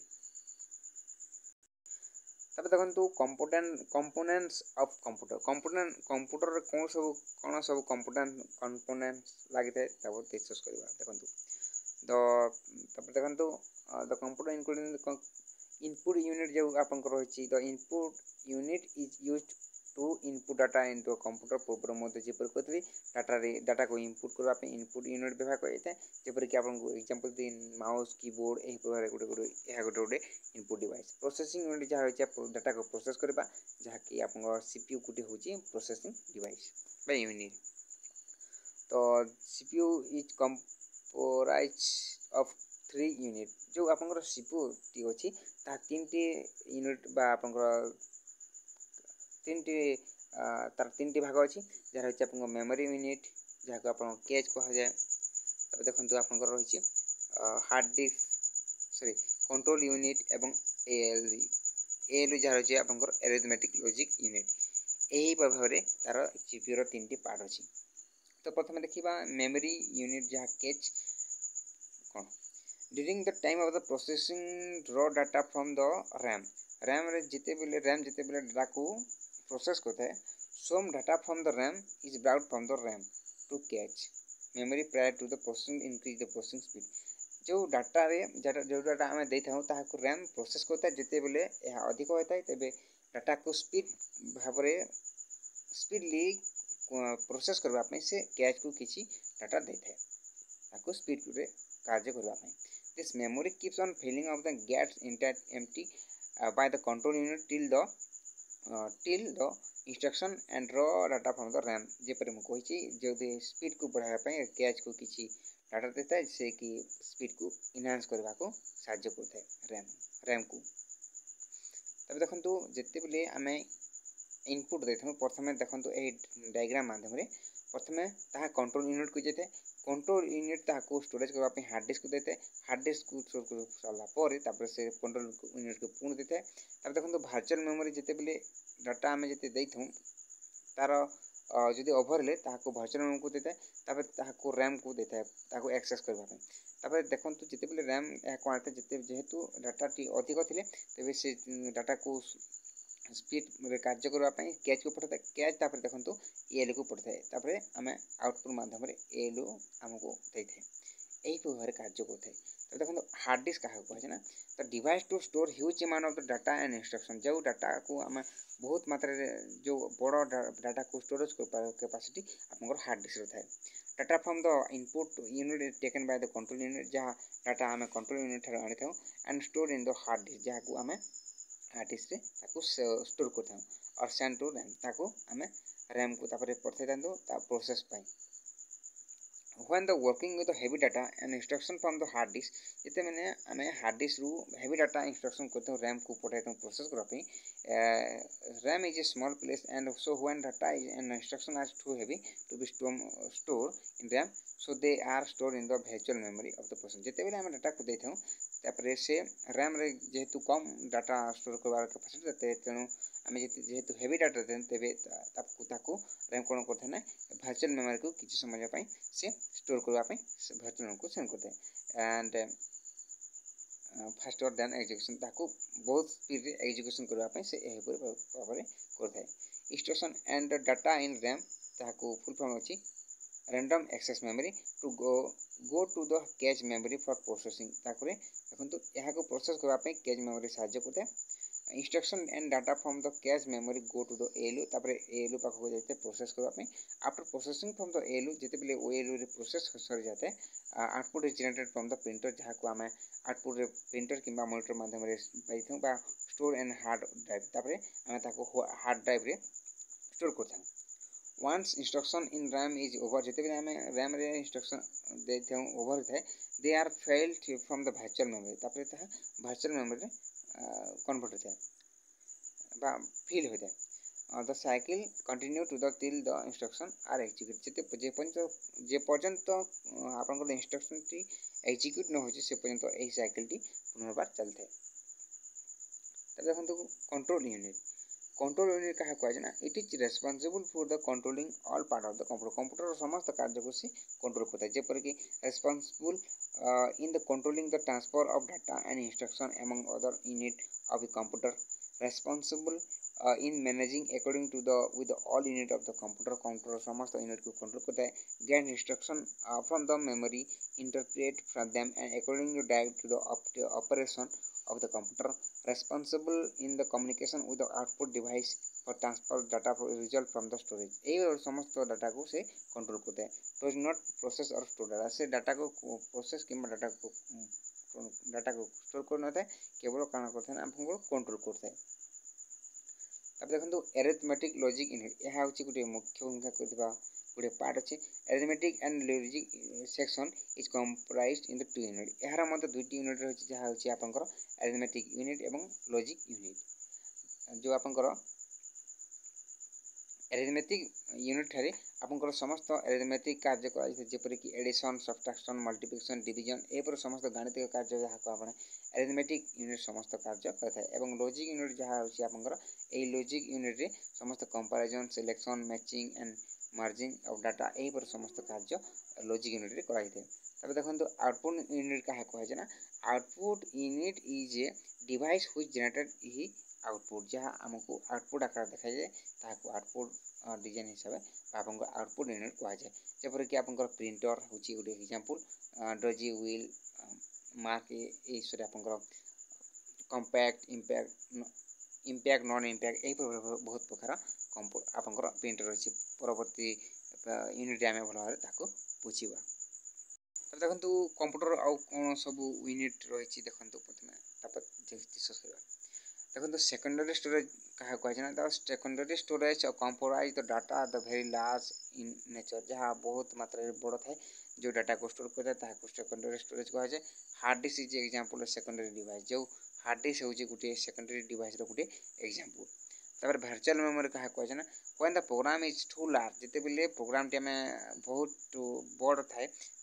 तब देखो component components of computer component computer कौन सब कौन सब कंपोनेंट कंपोनेंट्स लगी थे तब डिस्कस करबा देखो द तब देखो the computer including input unit जो आपन को रही the input unit is used to input data into computer पूर्व मध्य जेपर कहथि डाटा रे डाटा को इनपुट करबा पे इनपुट यूनिट व्यवहार करते जेपर कि आपन को एग्जांपल दी माउस कीबोर्ड एही प्रकार गोटे गोटे यह गोटे गोटे इनपुट डिवाइस प्रोसेसिंग यूनिट जहाँ रही डाटा को प्रोसेस करबा जहाँ कि आपन सीपीयू गुटे होची प्रोसेसिंग डिवाइस बा यूनिट तो CPU is comprised of three unit जो आपन सीपीयू टी अछि ता तीन टी यूनिट बा आपन तीन टी तार तीन टी भाग अच्छी जहाँ रही आप मेमोरी यूनिट जहाँ को आप कैच कह जाए तब देखो आप रही hard disk sorry control unit एवं एएलयू एएलयू जहाँ रही आप अरिथमेटिक लॉजिक यूनिट यही भाव में तार जीपीयू तीन टी पार्ट अच्छी तो प्रथम देखा मेमोरी यूनिट जहाँ कैच कौन during the time of the processing raw data from the RAM RAM रे जिते बेले रैम जिते बेले डाटा को प्रोसेस करता है some data from the RAM is brought from the RAM to cache memory prior to the processing increase the processing speed जो data रे जो डाटा आम दे था ताकू रैम प्रोसेस करता है जिते बेले यह अधिक होता है तेरे डाटा को स्पीड भाव में स्पीडली प्रोसेस करने से कैच को किसी डाटा दे था ताकू स्पीड रे कार्य करने this memory keeps on filling off the gets enter empty by the control unit till the till the instruction and raw data from the RAM जेपर मुझे जो स्पीड को बढ़ाया कैच को किसी डाटा देता है जिससे कि स्पीड को इनहांस करने को साहाय्य करता है रैम रैम को तब देखो जिते बेले आम इनपुट देता प्रथम देखो यही डायग्राम माध्यम प्रथम ता कंट्रोल यूनिट को जाए कंट्रोल यूनिट ताको स्टोरेज करबा पे हार्ड डिस्क को देते हार्ड डिस्क को स्टोर कर साला पर तापर से कंट्रोल यूनिट को पुण देते तापर देखो वर्चुअल मेमोरी जिते बेले डाटा आम जिते देथु तार जदि ओभर ले ताको वर्चुअल मेमोरी को देते तापर ताको रैम को देते ताको एक्सेस करबा पे तापर देखंतु जिते बेले रैम या कोते जिते जेहेतु डाटा टी अधिक थिले तबे से डाटा को स्पीड रे कार्य करबा पे कैच को पठता कैच तापर देखंतु एल को पठता तापर आमे आउटपुट माध्यम रे एल हमको देथे एही प्रकार कार्य करथे तो देखो हार्ड डिस्क कहा कहै ना तो device to store huge amount of the data and instruction जो डाटा को आम बहुत मात्रा रे जो बड़ डाटा को स्टोरेज कर कैपेसिटी आपनकर हार्ड डिस्क रे थाए data from the input unit taken by the control unit जहाँ डाटा आम कंट्रोल यूनिट ठार आनी था and store in the hard disk जहाँ को आम हार्ड डिस्क रे ताको स्टोर कर और सेंड टू रैम ताको आम रैम को तापर पठे था ता प्रोसेस पाई when the working with the heavy data and instruction from the hard disk जते मैंने आमे हार्ड डिस्क रू हेवी डाटा इंस्ट्रक्शन करते हैं रैम को पठाते हैं प्रोसेस करबा पे RAM is a small place and so when data is and instruction are too heavy to be store in RAM so they are store in the virtual memory of the person जते बेले हम data को देथौ तापर से RAM रे जेहेतु कम data store करबार कैपेसिटी रहते तेणु आम जेहेतु हेवी डाटा देन तेबे ताकू ताकू रैम कोन करथे ना वर्चुअल मेमोरी को किछि समय पई से स्टोर करबा पई वर्चुअल मेमोरी को सेंड करथे एंड फास्टर देन एग्जीक्यूशन ताकू बहुत स्पीड रे एग्जीक्यूशन करबा पई से एही पर भाबरे करथे instruction and data in RAM ताकू फुल फॉर्म अछि random access memory to go go to the cache memory for processing ताकरे देखंतु यहा को प्रोसेस करबा पई कैच मेमोरी सहायता करथे instruction and data from the cache memory go to the ALU तापर एलयू पाख को जाते प्रोसेस करबा पे after processing from the ALU जते बेले एलयू रे प्रोसेस सर जाते output is generated from the printer जहा को हमें आउटपुट रे प्रिंटर किबा मॉनिटर माध्यम रे पाइथौ बा स्टोर एंड हार्ड ड्राइव तापर हमें ताको हार्ड ड्राइव रे स्टोर करथौ once instruction in RAM is over जते बेले हमें RAM रे इंस्ट्रक्शन देथौ ओवर थाए they are failed from the virtual memory तापर ता virtual memory रे कन्वर्ट होता है बा फिल होता है the cycle continue to the till the instruction are execute जते जे पर्यंत जे पर्यंत आपन इंस्ट्रक्शन टी एक्जिक्यूट न होची से पर्यंत एही साइकिल टी पुनर्बार चलथे तब देखंतु कंट्रोल यूनिट कंट्रोल यूनिट कहा कहै ना it is responsible for the controlling all part of the computer computer समस्त कार्य को से कंट्रोल करता है जेपर कि responsible in the controlling the transfer of data and instruction among other unit of the computer responsible in managing according to the with all unit of the computer computer समस्त unit को control करता है get instruction from the memory interpret from them and according to direct to the operation of the computer responsible in the communication with the output device for transfer data for result from the storage ए समस्त data को से control करता है does not process और store data से data को process किंबा डाटा को डाटा को स्टोर करना है केवल काना करता है आपको कंट्रोल करता है अब देखंतु अरिथमेटिक लॉजिक यूनिट यह होची गुटे मुख्य भूमिका करथिबा गुटे पार्ट अछि arithmetic and logic section is comprised in the two unit यार मते दुईटी यूनिट रहछि जहा होछि आपनकर अरिथमेटिक यूनिट एवं लॉजिक यूनिट जो आपनकर अरिथमेटिक यूनिट ठारे आपनकर समस्त अरिथमेटिक कार्य करा जेपर कि एडिशन सब्ट्रैक्शन मल्टीप्लिकेशन डिवीजन ए पर समस्त गणितिक कार्य जहा को आपण अरिथमेटिक यूनिट समस्त कार्य करता है एवं लॉजिक यूनिट जहा होछि आपनकर ए लॉजिक यूनिट रे समस्त comparison selection matching and merging of data ए पर समस्त कार्य लॉजिक यूनिट रे कराई थे तब देखंतु आउटपुट यूनिट का है कहै ना output unit is a device which generated he output जहाँ आमको आउटपुट आकार देखा जाए ताको आउटपुट डिजाइन हिसाब से आपन आउटपुट यूनिट कह जाए जपर कि आपन प्रिंटर हूँ गोटे एग्जांपल डजी व्हील मार्क ये आपन compact impact impact non impact यही बहुत प्रकार आपन प्रिंटर अच्छी परवर्ती यूनिट आम भल भाव बुझा तब देखो कंप्यूटर आउ कौन सब यूनिट रही देखो प्रथम डिस्कस करवा देखो सेकेंडरी स्टोरेज क्या कहना the secondary storage comprise the data the very large in nature जहाँ बहुत मात्रा बड़ थाए जो डाटा को स्टोर करता है सेकेंडरी स्टोरेज कह जाए hard disk is example secondary device जो हार्ड डिस्क होची गोटे सेकेंडरी डिवाइस रो गोटे एग्जांपल तापर वर्चुअल मेमोरी क्या कहना when the program is too large जिते बेले प्रोग्राम टी बहुत बड़ थाए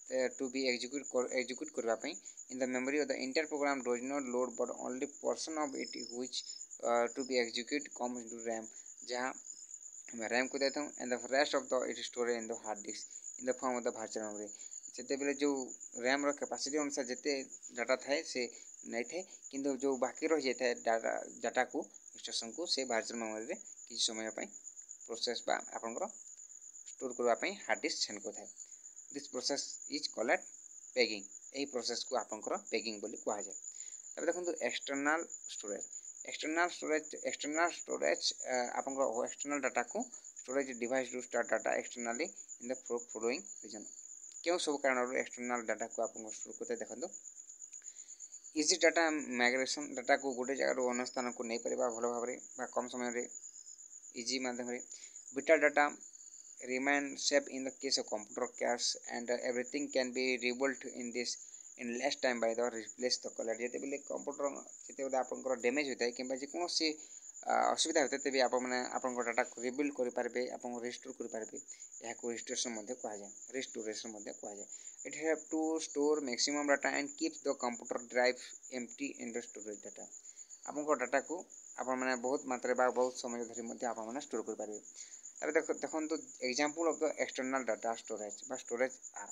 to be execute execute करबा पई in the memory of the entire program does not load but only portion of it which uh, to be execute comes into RAM जहाँ हम RAM को देता हूँ and the rest of the it is stored in the hard disk in the form of the virtual memory जिते बेले जो RAM रो capacity अनुसार जिते डाटा थाए से नहीं थे किंतु जो बाकी रह जाता है डाटा डाटा को इंस्ट्रक्शन को से वर्चुअल मेमोरी रे किसी समय पे प्रोसेस बा आपनकर स्टोर करबा पई हार्ड डिस्क सेंड को थाए this process is called paging एही प्रोसेस को आपनकर पेगिंग बोली कहा जाय तबे देखंतु external storage external storage external storage आपनकर एक्सटर्नल डाटा को storage device to store data externally in the following reason क्यों सब कारण एक्सटर्नल डाटा को आपन स्टोर करते देखंतु इजी डाटा माइग्रेशन डाटा को गोटे जगह अन्य स्थान को नहीं परिबा भलो भाबरे बा कम समय रे इजी माध्यम रे vital data remain safe in the case of computer cache and uh, everything can be rebuilt in this in less time by the replace the color जेते बेले कंप्यूटर जेते बेले आपनकर डैमेज होता है किबा जे कोनोसी असुविधा होते तेबे आप माने आपनकर डाटा को रिबिल्ड करि पारबे आपन रिस्टोर करि पारबे या को रिस्टोरेशन मध्ये कहा जाय रिस्टोरेशन मध्ये कहा जाय it have to store maximum data and keep the computer drive empty in the storage data आपनकर डाटा को आपन माने बहुत मात्रा बा बहुत समय धरि मध्ये आपन माने स्टोर करि पारबे तबे देख देखन तो example of the external data storage बा storage are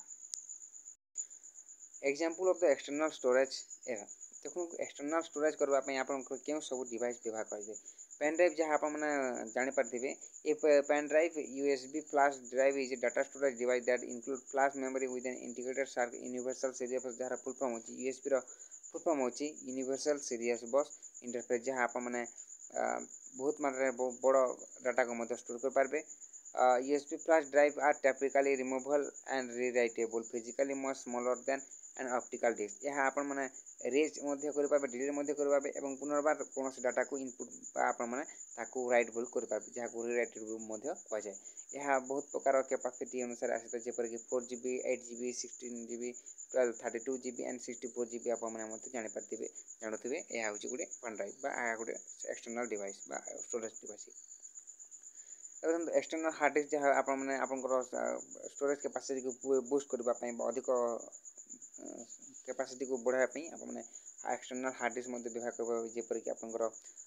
example of the external storage एरा देखो एक्सटर्नल स्टोरेज करबा पई आपन केउ सब डिवाइस व्यवहार करबे पेन ड्राइव जहां आप माने जानि पारथिबे ए pen drive USB flash drive is a data storage device that include flash memory with an integrated circuit universal serial जहां फुल फॉर्म होची यूएसबी रो फुल फॉर्म होची यूनिवर्सल सीरियल बस इंटरफेस जहां आप माने बहुत मात्रा बड़ डाटा को मध्य स्टोर कर पारबे USB flash drive are typically removable and rewritable physically much smaller than an optical disk यह आपण माने रेज मध्य कर पाबे डिलीट मध्य कर पाबे एवं पुनर्बार कोनोसी डाटा को इनपुट बा आपण माने ताकू राइटेबल कर पाबे जहा को रीराइटेबल मध्य कह जाय यह बहुत प्रकार कैपेसिटी अनुसार आसे जेपर कि four GB eight GB sixteen GB twelve thirty two GB and sixty four GB आपण माने मते जानि पारथिबे जानथिबे यह होची गुडे पेन ड्राइव बा आ गुडे एक्सटर्नल डिवाइस बा storage device external hard disk जहाँ आप स्टोरेज कैपेसिटी को बूस्ट करने अधिक कैपेसिटी को बढ़ाई आप एक्सटर्नल हार्ड डिस्क व्यवहार कर जेपरिक आपंकर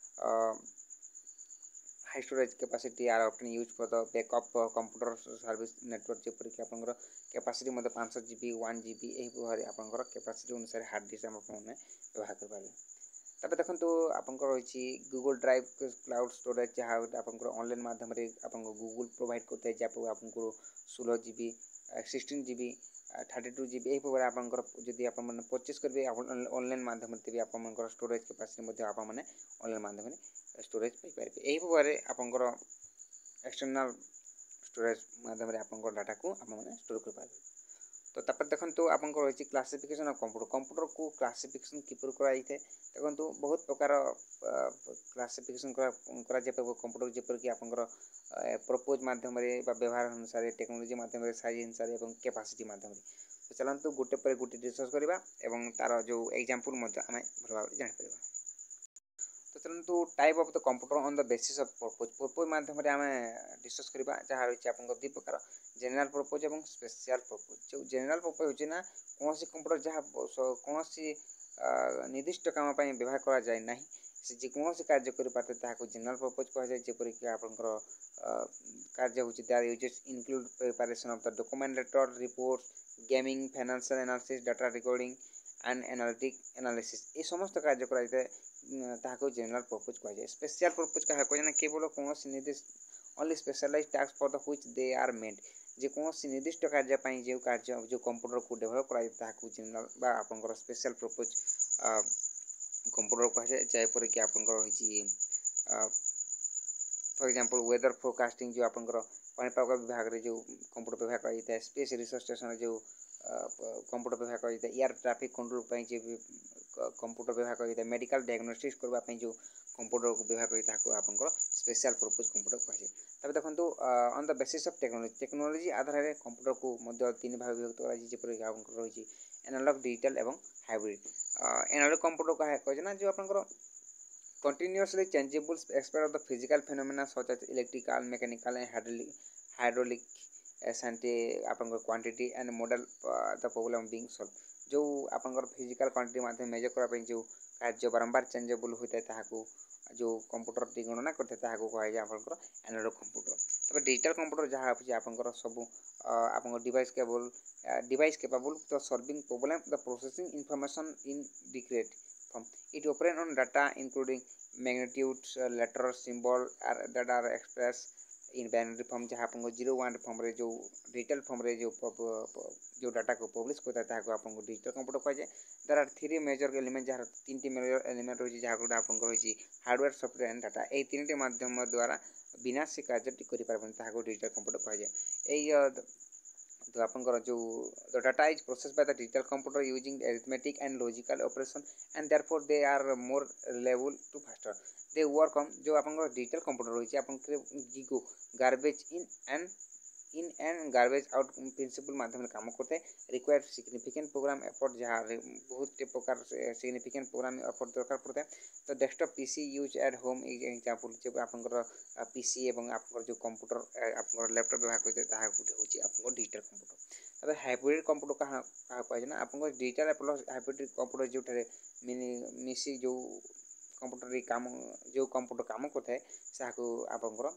high storage capacity are option use for the backup computer service network जेपरिक आपंकर कैपेसिटी मत पाँच जीबी वन जीबी यही आपंकर कैपेसिटी अनुसार हार्ड डिस्क आप व्यवहार करेंगे तबे देखो तो आपंकर रही गूगल ड्राइव क्लाउड स्टोरेज जहाँ आपंकर ऑनलाइन माध्यम आप गूगल प्रोवाइड करते हैं जहाँ आपको षोलह GB sixteen GB thirty two GB यही भाव आपंकर जदि आप परचेस करेंगे ऑनलाइन माध्यम तेज आप स्टोरेज कैपेसिटी आप ऑनलाइन माध्यम स्टोरेज पाइपर यही भाव आपंकर एक्सटर्नल स्टोरेज माध्यम आप डाटा को आप स्टोर कर पारे तो तापर देखो तो आपको रही क्लासिफिकेशन ऑफ कंप्यूटर कंप्यूटर को क्लासिफिकेशन किपर कराई थे देखो बहुत प्रकार क्लासिफिकेशन करा जाय कंप्यूटर जेपर कि आपंकर प्रपोज माध्यम व्यवहार अनुसार टेक्नोलोजी माध्यम साइज अनुसार और कैपेसिटी माध्यम तो चलते गोटे पर गोटे डिस्कस करवा एवं तार जो एग्जांपल आम भल भाव जापर तो चलते type of the computer on the basis of purpose purpose माध्यम आम डिस्कस करवा जहाँ रही आप दुई प्रकार जनरल पर्पज और स्पेशल पर्पज जो जनरल पर्पज होना कौन कंप्यूटर जहाँ कौन निर्दिष्ट काम व्यवहार करा जाए ना से जेकोसी कार्य कर जनरल पर्पज कह जाए जेपरिक आपंकर कार्य होची their uses include preparation of the documented report gaming financial analysis data recording and analytic analysis ये समस्त कार्य कराइते ताको जनरल पर्पज कह जाए स्पेशल पर्पज कहा कह केवल कौन निर्दिष्ट only specialised task for the which they are made जे कौन निर्दिष्ट कार्य जो कार्य जो कंप्यूटर को डेभलप कराई ताको जनरल बा आपनकर स्पेशल पर्पज कंप्यूटर कह जाए जयपर कि आपंकर रही फॉर एग्जांपल वेदर फोरकास्टिंग जो आपंकर पानीपाग विभाग रे जो कंप्यूटर व्यवहार कराई स्पेस रिसर्च स्टेशन जो कंप्यूटर व्यवहार कराई एयर ट्रैफिक कंट्रोल जो कंप्यूटर व्यवहार कराई मेडिकल डायग्नोस्टिक्स करने जो कंप्यूटर को व्यवहार करी आपंकर स्पेशल पर्पज कंप्यूटर कह जाए तब देखो on the basis of technology technology आधार में कंप्यूटर को तीन भाग विभक्त कराई आपंकर रही एनालॉग डिजिटल एवं हाइब्रिड एनालॉग कंप्यूटर कहा कहे ना जो आपंकर continuously changeable aspect of the physical phenomena such as electrical, mechanical and hydraulic hydraulic एसेंटी आपंकर quantity and model the problem being solve जो आपंकर फिजिकल क्वांटिटी माध्यम मेजर करा जो कार्य बारंबार चेंजेबल होता है ताहाको जो कंप्यूटर टी गणना करते ताहाको कहा जाय आपंकर एनालॉग कंप्यूटर तबे डिजिटल कंप्यूटर जहाँ होची आपंकर सब आपंकर device cable device capable to solving problem the processing information in discrete form it operate on data including magnitudes uh, letter symbol are, that are expressed in binary form जहाँ आपको zero one form रे जो digital form रे जो जो data को publish करता है ताको आपको डिजिटल कंप्यूटर कहा जाए there are three major element जहाँ तीन टी मेजर एलिमेंट रही जहाँ को आपको रही हार्डवेयर सॉफ्टवेयर एंड डाटा ए तीन टी माध्यम द्वारा बिना से कार्य करि परबन ताको डिजिटल कंप्यूटर कहा जाए एई तो आपंकर जो the data is processed by the digital computer using arithmetic and logical operation and therefore they are more reliable to faster they work on जो आपंकर डिजिटल कंप्यूटर होई छै आपंकर जीको garbage in and in and garbage out principle माध्यम काम करते require significant programme effort जहाँ बहुत प्रकार सिग्निफिकेंट प्रोग्राम एफर्ट दरकार पड़ता है तो desktop PC use at home example जे आपंकर पीसी एवं आपंकर जो कंप्यूटर आपंकर लैपटॉप व्यवहार करते ताहा गुटे होची आपंकर डिजिटल कंप्यूटर तबे हाइब्रिड कंप्यूटर कहा कहा पाए ना आपंकर डिजिटल प्लस हाइब्रिड कंप्यूटर जोठारे मिसी जो कंप्यूटर काम जो कंप्यूटर काम करता है साको आपंकर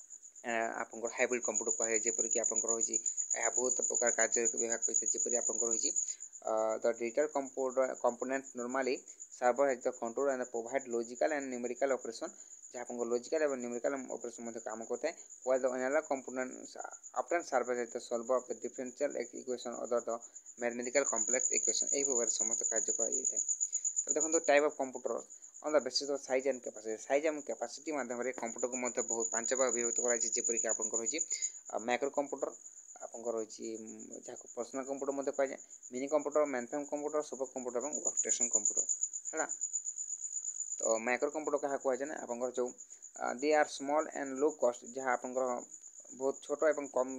आपंकर हाइब्रिड कंप्यूटर कहे जेपर कि आपंकर होची यह बहुत प्रकार कार्य व्यवहार करते जेपर आपंकर होची the digital computer component normally server has the control and provide logical and numerical operation जहाँ आपंकर लॉजिकल एवं न्यूमेरिकल ऑपरेशन मध्य काम करते हैं while the analog component often server has the solver of the differential equation other the mathematical complex equation ए प्रकार समस्त कार्य करा जाय तब देखो type of computer on the basis of size and capacity size and capacity माध्यम computer को मध्य बहुत पांच भाग विभक्त करा जेपर कि आपंकर होची माइक्रो कंप्यूटर आपंकर होची जहाँ पर्सनल कंप्यूटर मध्य कहा जाए mini computer mainframe computer super computer और वर्कस्टेशन कंप्यूटर है तो माइक्रो कंप्यूटर क्या कहा जाए ना आपंकर जो they are small and low cost जहाँ आपंकर बहुत छोट एवं कम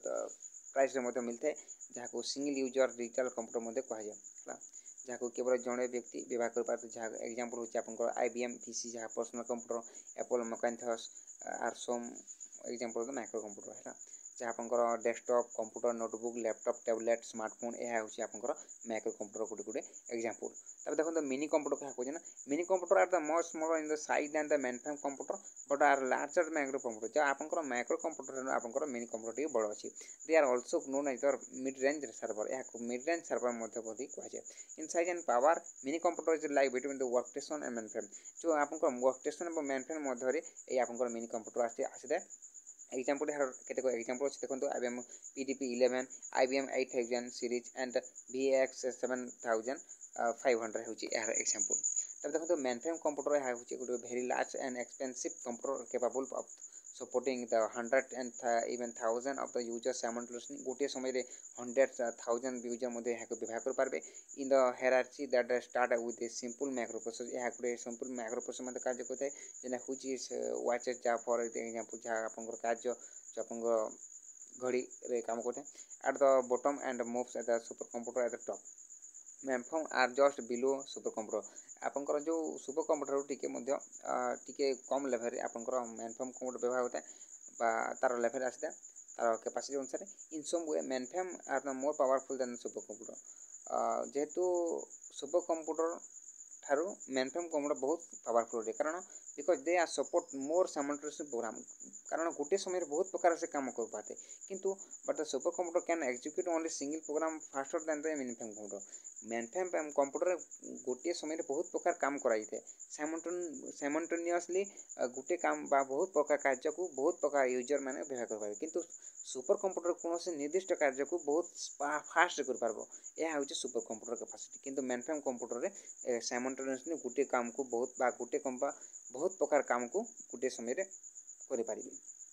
प्राइस रे मध्य मिलता है जहाँ को सिंगल यूजर डिजिटल कंप्यूटर मध्य कहा जाए जहाँ को केवल जड़े व्यक्ति व्यवहार कर पाते जहाँ एग्जांपल होची आपंकर आईबीएम पीसी जहाँ personal computer Apple Macintosh are some example the micro computer है जहाँ आपंकर desktop computer notebook laptop tablet smartphone यह होची आपंकर माइक्रो कंप्यूटर गुटे गुटे एग्जांपल तब देखो मिनी कंप्यूटर क्या कहे ना mini computer are the most smaller in the size and the mainframe computer but are larger micro computer जहाँ आपंकर माइक्रो कंप्यूटर आपंकर मिनी कंप्यूटर टी बड़ अच्छी they are also known as the mid range server यह mid range server मध्य बोली कहुए in size and power mini computer is like between the work station and mainframe जो आपंकर वर्क स्टेशन और मेनफ्रेम मध्य ये आपंकर मिनी कंप्यूटर आसी आसी एग्जांपल यार केते को एग्जांपल अछि देखंतु IBM PDP eleven IBM eight thousand series and VAX seven thousand five hundred होची यार एग्जांपल तब देखंतु मेनफ्रेम कंप्यूटर है होची गुड very large and expensive computer capable of supporting the hundred and even thousand of the user simultaneously गोटे समय रे हंड्रेड थाउजेंड यूजर मध्ये यहाको व्यवहार कर पारबे in the hierarchy that start with a simple micro processor यहा गुडे सिंपल माइक्रो प्रोसेसर मध्ये कार्य करते जेना हुची वाचेस जा फॉर एग्जांपल जा आपनकर कार्य जो आपनकर घड़ी रे काम करते at the bottom and moves at the super computer at the top mainframe are just below super computer आपनकर जो सुपर कंप्यूटर टिके मध्य टिके कम लेवल रे आपनकर मेनफ्रेम कंप्यूटर व्यवहार होता बा तार लेवल आसता तार कैपेसिटी अनुसार in some way mainframe are the more powerful than super computer जेहेतु सुपर कंप्यूटर ठारू मेनफ्रेम कंप्यूटर बहुत पावरफुल रे कारण because they are support more simultaneous program कारण गोटे समय बहुत प्रकार से काम कर पाते किंतु but the super computer can execute only single program faster than the mainframe computer mainframe computer गोटे समय बहुत प्रकार काम कराई थे साइमल्टेनियसली गोटे काम बा बहुत प्रकार कार्य को बहुत प्रकार यूजर माने व्यवहार कर पारे किंतु सुपर कंप्यूटर कौन से निर्दिष्ट कार्य को बहुत फास्ट कर पारबो यह हूँ सुपर कंप्यूटर कैपेसिटी किंतु मेनफ्रेम कंप्यूटर रे साइमल्टेनियसली गोटे काम को बहुत बा गोटे कम बा बहुत प्रकार काम को गोटे समय रे करि पारिबे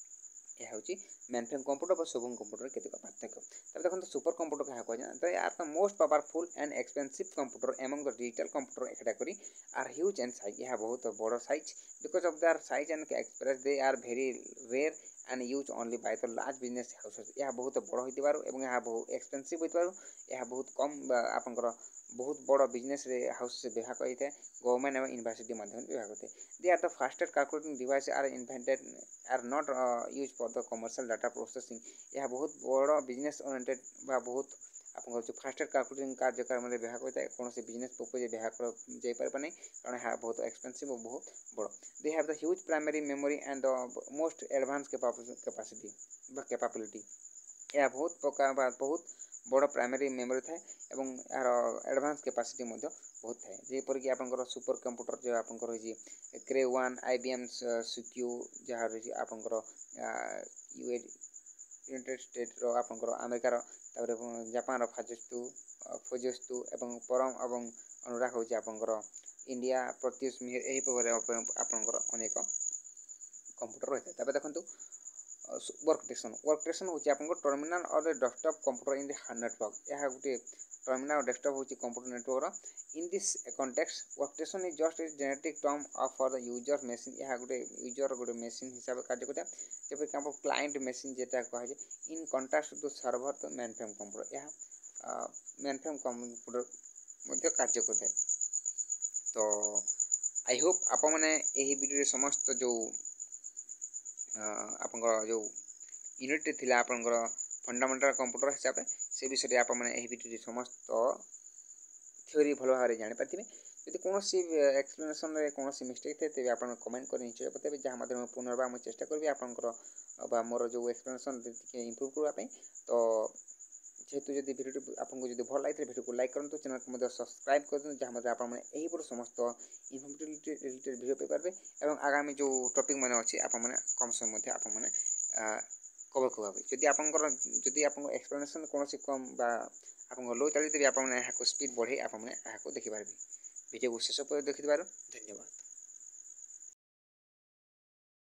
यह हूँ मेनफ्रेम कंप्यूटर और सुपर कंप्यूटर केते पार्थक्य तब देखो सुपर कंप्यूटर क्या कह तो are the most powerful and expensive computer among the digital computer category are huge and size यह बहुत बड़ size because of their size and express they are very rare and use only by the large business houses. यह बहुत बड़ होइतिबारु एवं यह बहुत expensive होइतिबारु यह बहुत कम आपनकर बहुत बड़ बिजनेस रे हाउस से व्यवहार करते गवर्नमेंट एवं यूनिवर्सिटी माध्यम व्यवहार करते they are the fastest calculating device are invented are not use for the commercial data processing. यह बहुत बड़ बिजनेस ओरिएंटेड बा बहुत आपन जो फास्टेस्ट कैलकुलेटिंग कार्यक्रम रे व्यवहार करते कौन से बिजनेस पर्पज व्यवहार कर जाई पारबा नहीं कारण यह बहुत एक्सपेंसिव और बहुत बड़। They have the huge primary memory and the most advance capacity बा कैपेबिलिटी। यह बहुत प्रकार बहुत बड़ प्राइमरी मेमोरी थाए एवं यार एडवांस कैपेसिटी मध्य बहुत थाए जेपर कि आपनकर सुपर कंप्यूटर जो आपनकर होई क्रे वन आईबीएम सिक्यू जहाँ रही आपनकर यूनाइटेड स्टेट रो आपनकर अमेरिका रो तापर जापान रो फाजिस्तु फजिस्तु एवं परम एवं अनुराग होची आपनकर इंडिया प्रत्युष मिहिर एही पर आपनकर अनेक कंप्यूटर रहते तबे देखंतु वर्क स्टेशन वर्क स्टेशन होची आपनकर टर्मिनल और desktop computer in the network. यह गुटे टर्मिनल और डेस्कटॉप होची computer network in this context work station is just a genetic term of for the user machine. यह गुटे यूजर गुटे मशीन हिसाब से कार्य करता जब कि क्लाइंट मशीन जेटा कहा जाय इन कॉन्ट्रास्ट टू सर्वर तो मेनफ्रेम कंप्यूटर यह मेनफ्रेम कंप्यूटर मध्य कार्य करता है। तो आई होप आप मैंने यही वीडियो समस्त जो आपनकर जो यूनिट थिला आपनकर फंडामेंटल कंप्यूटर हिसाब से विषय आप मैंने यही वीडियो समस्त थ्योरी भल भाव जानी पारे। यदि कौन एक्सप्लेनेसन रे कौन मिस्टेक थे तेज आप कमेंट कर निश्चय बताइए जहाँ माध्यम पुनर्बार मुझे चेष्टा करी आपंकर मोर जो एक्सप्लेनेसन इम्प्रूव करने। तो जेहेतु जब वीडियो आपको जब भल लगी वीडियो को लाइक करूँ चैनल को सब्सक्राइब कर दूँ जहाँ आप यही समस्त इनफॉर्मेटिव रिलेटेड वीडियो पाइपर और आगामी जो टॉपिक मैंने अच्छी आप कम समय आप कवर कर जदि आपंकर जदि आप एक्सप्लेनेसन कौन कम आप लो चलते भी आप स्पीड बढ़े आप देखिपारे वीडियो को शेष पर देखिबार धन्यवाद।